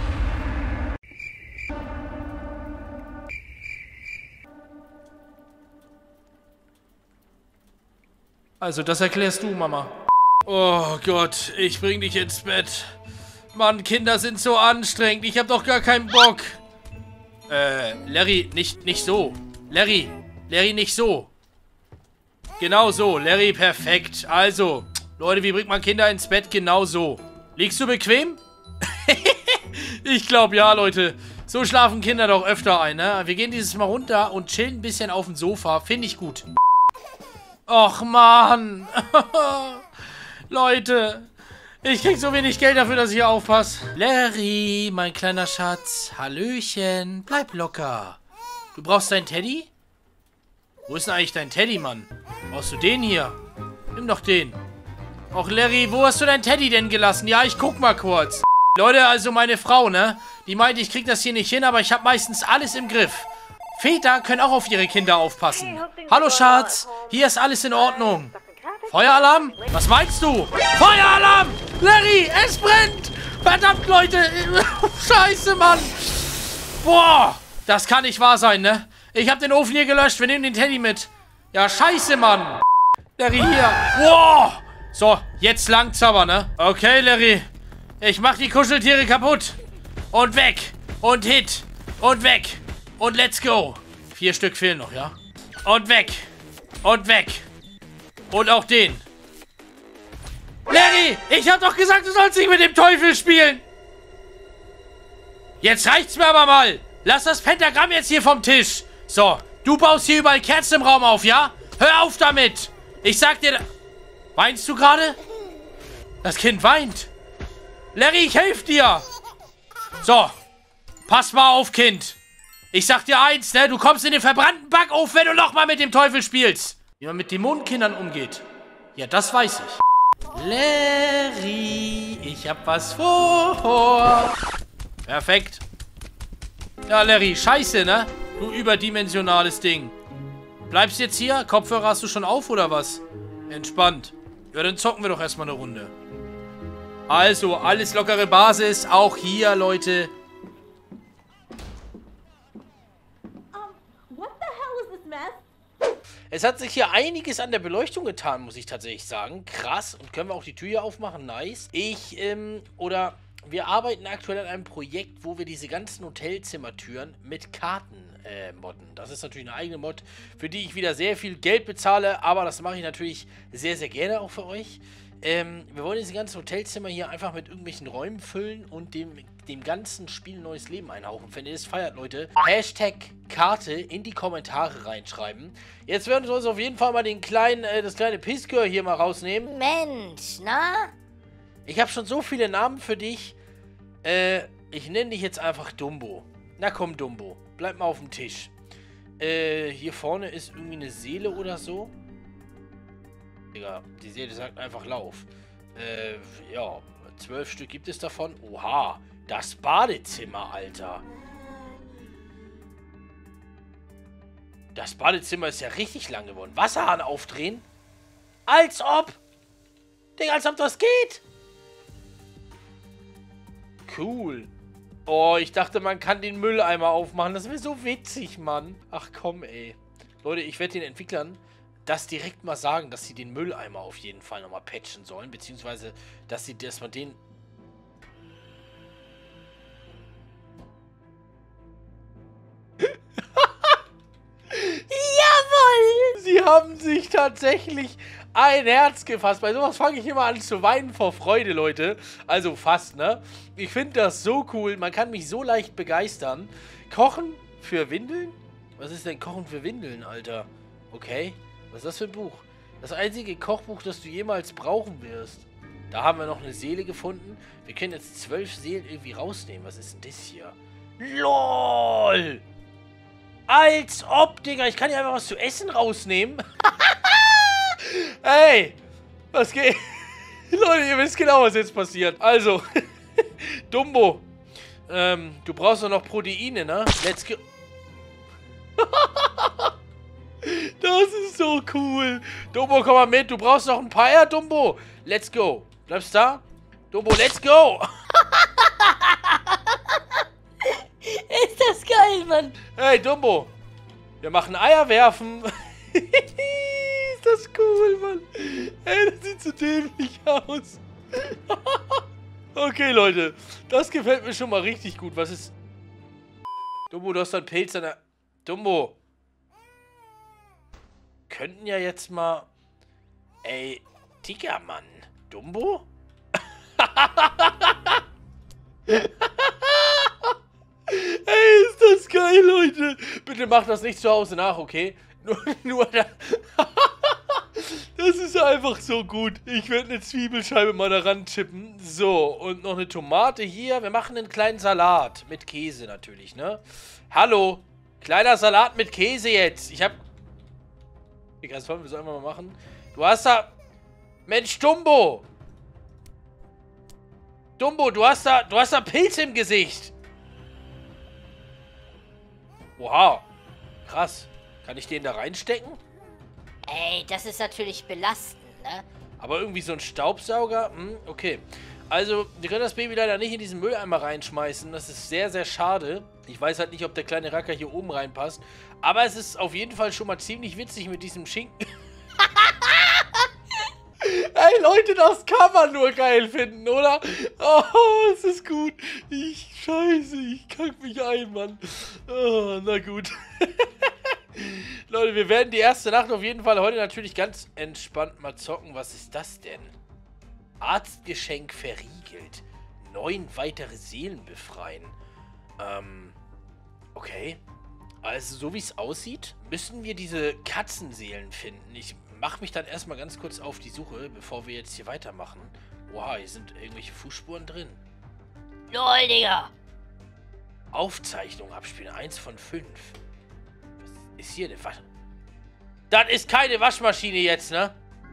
Also, das erklärst du, Mama. Oh Gott, ich bring dich ins Bett. Mann, Kinder sind so anstrengend. Ich hab doch gar keinen Bock. Äh, Larry, nicht, nicht so. Larry, Larry, nicht so. Genau so, Larry, perfekt. Also, Leute, wie bringt man Kinder ins Bett? Genau so. Liegst du bequem? Ich glaube ja, Leute. So schlafen Kinder doch öfter ein, ne? Wir gehen dieses Mal runter und chillen ein bisschen auf dem Sofa. Finde ich gut. Och, Mann. Leute, ich krieg so wenig Geld dafür, dass ich hier aufpasse. Larry, mein kleiner Schatz. Hallöchen. Bleib locker. Du brauchst deinen Teddy? Wo ist denn eigentlich dein Teddy, Mann? Brauchst du den hier? Nimm doch den. Och, Larry, wo hast du deinen Teddy denn gelassen? Ja, ich guck mal kurz. Leute, also meine Frau, ne? Die meint, ich krieg das hier nicht hin, aber ich habe meistens alles im Griff. Väter können auch auf ihre Kinder aufpassen. Hallo, Schatz. Hier ist alles in Ordnung. Feueralarm? Was meinst du? Feueralarm! Larry, es brennt! Verdammt, Leute! Scheiße, Mann! Boah! Das kann nicht wahr sein, ne? Ich hab den Ofen hier gelöscht. Wir nehmen den Teddy mit. Ja, scheiße, Mann! Larry, hier. Boah! So, jetzt langt's aber, ne? Okay, Larry. Ich mach die Kuscheltiere kaputt. Und weg. Und hit. Und weg. Und let's go. Vier Stück fehlen noch, ja? Und weg. Und weg. Und auch den. Larry, ich hab doch gesagt, du sollst nicht mit dem Teufel spielen. Jetzt reicht's mir aber mal. Lass das Pentagramm jetzt hier vom Tisch. So, du baust hier überall Kerzen im Raum auf, ja? Hör auf damit. Ich sag dir... Weinst du gerade? Das Kind weint. Larry, ich helf dir. So, pass mal auf, Kind. Ich sag dir eins, ne? Du kommst in den verbrannten Backofen, wenn du nochmal mit dem Teufel spielst. Wie man mit Dämonenkindern umgeht. Ja, das weiß ich. Larry, ich hab was vor. Perfekt. Ja, Larry, scheiße, ne? Du überdimensionales Ding. Bleibst jetzt hier? Kopfhörer hast du schon auf, oder was? Entspannt. Ja, dann zocken wir doch erstmal eine Runde. Also, alles lockere Basis. Auch hier, Leute. Es hat sich hier einiges an der Beleuchtung getan, muss ich tatsächlich sagen. Krass. Und können wir auch die Tür hier aufmachen? Nice. Ich, ähm, oder wir arbeiten aktuell an einem Projekt, wo wir diese ganzen Hotelzimmertüren mit Karten äh, modden. Das ist natürlich eine eigene Mod, für die ich wieder sehr viel Geld bezahle. Aber das mache ich natürlich sehr, sehr gerne auch für euch. Ähm, wir wollen diese ganzen Hotelzimmer hier einfach mit irgendwelchen Räumen füllen und dem, dem ganzen Spiel neues Leben einhauchen. Wenn ihr es feiert, Leute, Hashtag Karte in die Kommentare reinschreiben. Jetzt werden wir uns auf jeden Fall mal den kleinen, äh, das kleine Pissgör hier mal rausnehmen. Mensch, na? Ich habe schon so viele Namen für dich. Äh, ich nenne dich jetzt einfach Dumbo. Na komm, Dumbo. Bleib mal auf dem Tisch. Äh, hier vorne ist irgendwie eine Seele oder so. Digga, die Seele sagt einfach Lauf. Äh, ja, zwölf Stück gibt es davon. Oha, das Badezimmer, Alter. Das Badezimmer ist ja richtig lang geworden. Wasserhahn aufdrehen? Als ob! Digga, als ob das geht! Cool. Oh, ich dachte, man kann den Mülleimer aufmachen. Das wäre so witzig, Mann. Ach komm, ey. Leute, ich werde den Entwicklern das direkt mal sagen, dass sie den Mülleimer auf jeden Fall nochmal patchen sollen. Beziehungsweise, dass sie, dass man den... Jawohl! Sie haben sich tatsächlich ein Herz gefasst. Bei sowas fange ich immer an zu weinen vor Freude, Leute. Also fast, ne? Ich finde das so cool. Man kann mich so leicht begeistern. Kochen für Windeln? Was ist denn Kochen für Windeln, Alter? Okay. Was ist das für ein Buch? Das einzige Kochbuch, das du jemals brauchen wirst. Da haben wir noch eine Seele gefunden. Wir können jetzt zwölf Seelen irgendwie rausnehmen. Was ist denn das hier? LOL! Als ob, Digga. Ich kann hier einfach was zu essen rausnehmen. Hey! Was geht? Leute, ihr wisst genau, was jetzt passiert. Also, Dumbo. Ähm, du brauchst doch noch Proteine, ne? Let's go. Das ist so cool. Dumbo, komm mal mit. Du brauchst noch ein paar Eier, Dumbo. Let's go. Bleibst da? Dumbo, let's go. Ist das geil, Mann. Hey, Dumbo. Wir machen Eier werfen. Ist das cool, Mann. Ey, das sieht so dämlich aus. Okay, Leute. Das gefällt mir schon mal richtig gut. Was ist... Dumbo, du hast da einen Pilz an der... Dumbo. Könnten ja jetzt mal... Ey, Digga, Mann. Dumbo? Ey, ist das geil, Leute. Bitte macht das nicht zu Hause nach, okay? Nur, nur da... Das ist einfach so gut. Ich werde eine Zwiebelscheibe mal daran chippen. So, und noch eine Tomate hier. Wir machen einen kleinen Salat. Mit Käse natürlich, ne? Hallo. Kleiner Salat mit Käse jetzt. Ich hab... Egal, das wollen wir so einfach mal machen. Du hast da... Mensch, Dumbo. Dumbo, du hast da... Du hast da Pilze im Gesicht. Wow. Krass. Kann ich den da reinstecken? Ey, das ist natürlich belastend, ne? Aber irgendwie so ein Staubsauger? Hm, okay. Also, wir können das Baby leider nicht in diesen Mülleimer reinschmeißen. Das ist sehr, sehr schade. Ich weiß halt nicht, ob der kleine Racker hier oben reinpasst. Aber es ist auf jeden Fall schon mal ziemlich witzig mit diesem Schinken. Ey, Leute, das kann man nur geil finden, oder? Oh, es ist gut. Ich, scheiße, ich kack mich ein, Mann. Oh, na gut. Leute, wir werden die erste Nacht auf jeden Fall heute natürlich ganz entspannt mal zocken. Was ist das denn? Arztgeschenk verriegelt. Neun weitere Seelen befreien. Ähm, okay. Also, so wie es aussieht, müssen wir diese Katzenseelen finden. Ich mache mich dann erstmal ganz kurz auf die Suche, bevor wir jetzt hier weitermachen. Wow, hier sind irgendwelche Fußspuren drin. Lol, Digga. Aufzeichnung abspielen. Eins von fünf. Was ist hier eine Wasch... Das ist keine Waschmaschine jetzt, ne?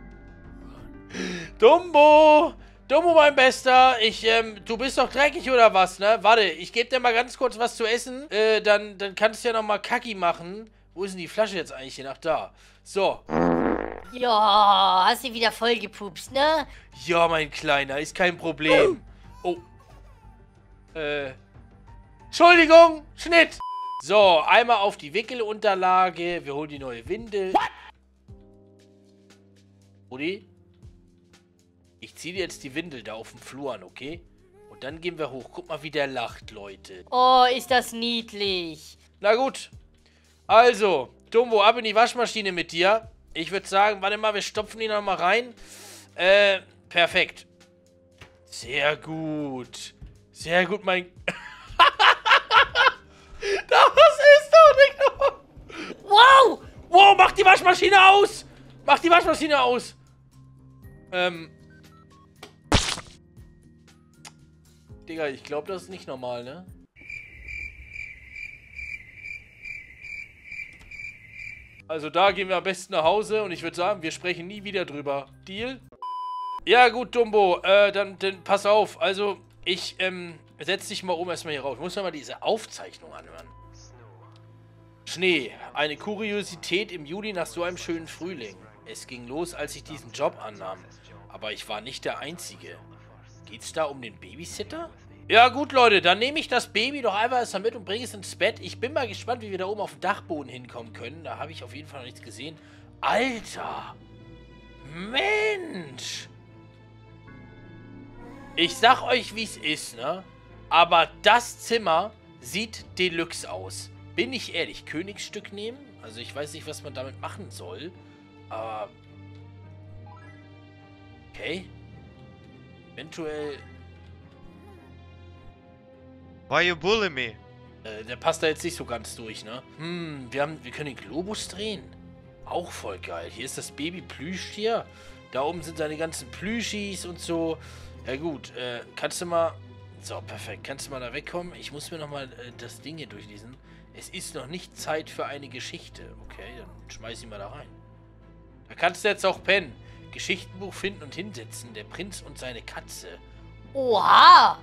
Dumbo! Dumbo, mein Bester! Ich, ähm, du bist doch dreckig oder was, ne? Warte, ich gebe dir mal ganz kurz was zu essen. Äh, dann, dann kannst du ja nochmal Kacki machen. Wo ist denn die Flasche jetzt eigentlich hier? Nach da. So. Ja, hast du wieder voll gepupst, ne? Ja, mein Kleiner, ist kein Problem. Oh. Äh. Entschuldigung, Schnitt! So, einmal auf die Wickelunterlage. Wir holen die neue Windel. Rudi? Ich ziehe jetzt die Windel da auf dem Flur an, okay? Und dann gehen wir hoch. Guck mal, wie der lacht, Leute. Oh, ist das niedlich. Na gut. Also, Dumbo, ab in die Waschmaschine mit dir. Ich würde sagen, warte mal, wir stopfen ihn nochmal rein. Äh, perfekt. Sehr gut. Sehr gut, mein... Das ist doch nicht... Wow! Wow, mach die Waschmaschine aus! Mach die Waschmaschine aus! Ähm... Digga, ich glaube, das ist nicht normal, ne? Also da gehen wir am besten nach Hause und ich würde sagen, wir sprechen nie wieder drüber. Deal? Ja gut, Dumbo, äh, dann, dann pass auf. Also, ich, ähm, setz dich mal oben erstmal hier rauf. Ich muss mir mal diese Aufzeichnung anhören. Schnee, eine Kuriosität im Juli nach so einem schönen Frühling. Es ging los, als ich diesen Job annahm. Aber ich war nicht der Einzige. Geht's da um den Babysitter? Ja gut, Leute, dann nehme ich das Baby doch einfach erstmal mit und bringe es ins Bett. Ich bin mal gespannt, wie wir da oben auf dem Dachboden hinkommen können. Da habe ich auf jeden Fall noch nichts gesehen. Alter! Mensch! Ich sag euch, wie es ist, ne? Aber das Zimmer sieht deluxe aus. Bin ich ehrlich, Königsstück nehmen? Also ich weiß nicht, was man damit machen soll. Aber... Okay. Eventuell... Why you bully me? Äh, der passt da jetzt nicht so ganz durch, ne? Hm, wir haben, wir können den Globus drehen. Auch voll geil. Hier ist das Baby Plüschtier. Da oben sind seine ganzen Plüschis und so. Ja gut, äh, kannst du mal... So, perfekt. Kannst du mal da wegkommen? Ich muss mir nochmal äh, das Ding hier durchlesen. Es ist noch nicht Zeit für eine Geschichte. Okay, dann schmeiß ich mal da rein. Da kannst du jetzt auch pennen. Geschichtenbuch finden und hinsetzen. Der Prinz und seine Katze. Oha!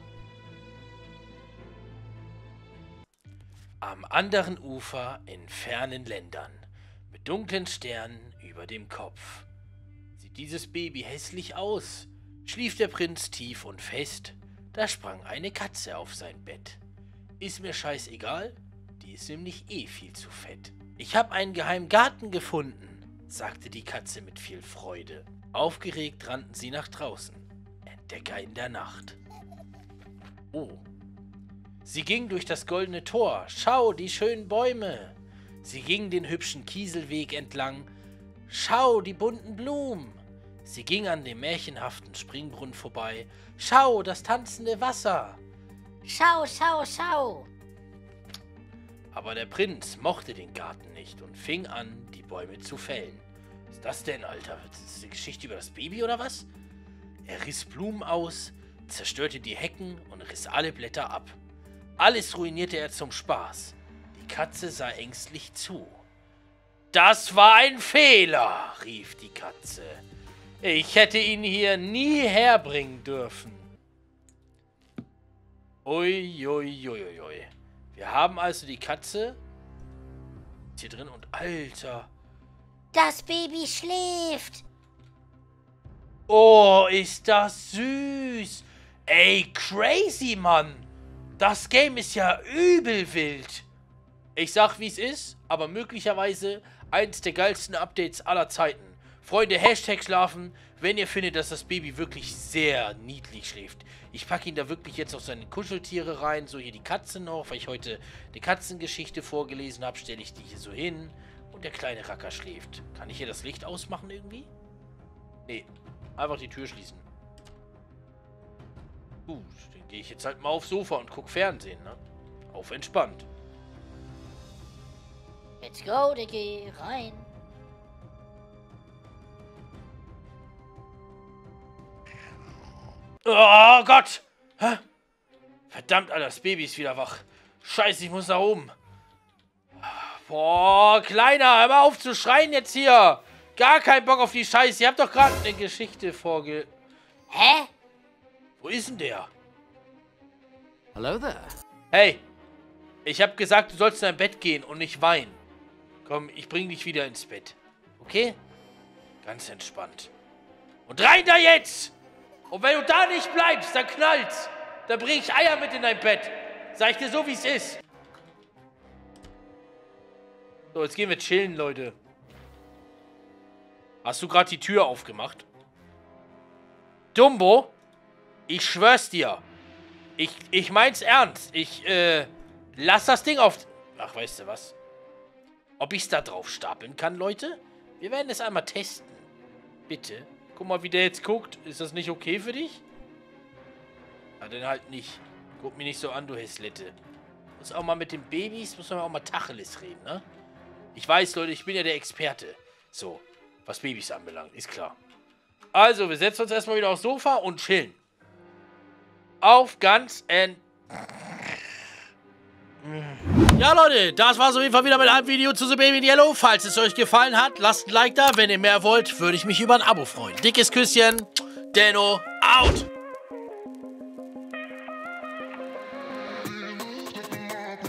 Am anderen Ufer in fernen Ländern. Mit dunklen Sternen über dem Kopf. Sieht dieses Baby hässlich aus? Schlief der Prinz tief und fest. Da sprang eine Katze auf sein Bett. Ist mir scheißegal, die ist nämlich eh viel zu fett. Ich hab einen geheimen Garten gefunden, sagte die Katze mit viel Freude. Aufgeregt rannten sie nach draußen. Entdecker in der Nacht. Oh. Sie ging durch das goldene Tor. Schau, die schönen Bäume. Sie ging den hübschen Kieselweg entlang. Schau, die bunten Blumen. Sie ging an dem märchenhaften Springbrunnen vorbei. Schau, das tanzende Wasser. Schau, schau, schau. Aber der Prinz mochte den Garten nicht und fing an, die Bäume zu fällen. Was ist das denn, Alter? Das ist eine Geschichte über das Baby oder was? Er riss Blumen aus, zerstörte die Hecken und riss alle Blätter ab. Alles ruinierte er zum Spaß. Die Katze sah ängstlich zu. Das war ein Fehler, rief die Katze. Ich hätte ihn hier nie herbringen dürfen. Ui, ui, ui, ui, ui. Wir haben also die Katze hier drin und Alter. Das Baby schläft. Oh, ist das süß. Ey, crazy, Mann. Das Game ist ja übel wild. Ich sag, wie es ist, aber möglicherweise eins der geilsten Updates aller Zeiten. Freunde, Hashtag schlafen, wenn ihr findet, dass das Baby wirklich sehr niedlich schläft. Ich packe ihn da wirklich jetzt auf seine Kuscheltiere rein. So, hier die Katze noch, weil ich heute eine Katzengeschichte vorgelesen habe, stelle ich die hier so hin. Und der kleine Racker schläft. Kann ich hier das Licht ausmachen irgendwie? Nee, einfach die Tür schließen. Gut, dann gehe ich jetzt halt mal aufs Sofa und gucke Fernsehen, ne? Auf entspannt. Let's go, Diggi, rein. Oh Gott! Hä? Verdammt, Alter, das Baby ist wieder wach. Scheiße, ich muss nach oben. Boah, Kleiner, hör mal auf zu schreien jetzt hier. Gar keinen Bock auf die Scheiße. Ihr habt doch gerade eine Geschichte vorge... Hä? Wo ist denn der? Hello there. Hey, ich hab gesagt, du sollst in dein Bett gehen und nicht weinen. Komm, ich bring dich wieder ins Bett. Okay? Ganz entspannt. Und rein da jetzt! Und wenn du da nicht bleibst, dann knallt's. Dann bring ich Eier mit in dein Bett. Sag ich dir so, wie es ist. So, jetzt gehen wir chillen, Leute. Hast du gerade die Tür aufgemacht? Dumbo, ich schwör's dir. Ich, ich mein's ernst. Ich, äh, lass das Ding auf... Ach, weißt du was? Ob ich's da drauf stapeln kann, Leute? Wir werden es einmal testen. Bitte. Guck mal, wie der jetzt guckt. Ist das nicht okay für dich? Na, dann halt nicht. Guck mich nicht so an, du Häslette. Muss auch mal mit den Babys, muss man auch mal Tacheles reden, ne? Ich weiß, Leute, ich bin ja der Experte. So, was Babys anbelangt, ist klar. Also, wir setzen uns erstmal wieder aufs Sofa und chillen. Auf ganz en... Ja, Leute, das war's auf jeden Fall wieder mit einem Video zu The Baby in Yellow. Falls es euch gefallen hat, lasst ein Like da. Wenn ihr mehr wollt, würde ich mich über ein Abo freuen. Dickes Küsschen. Denno, out!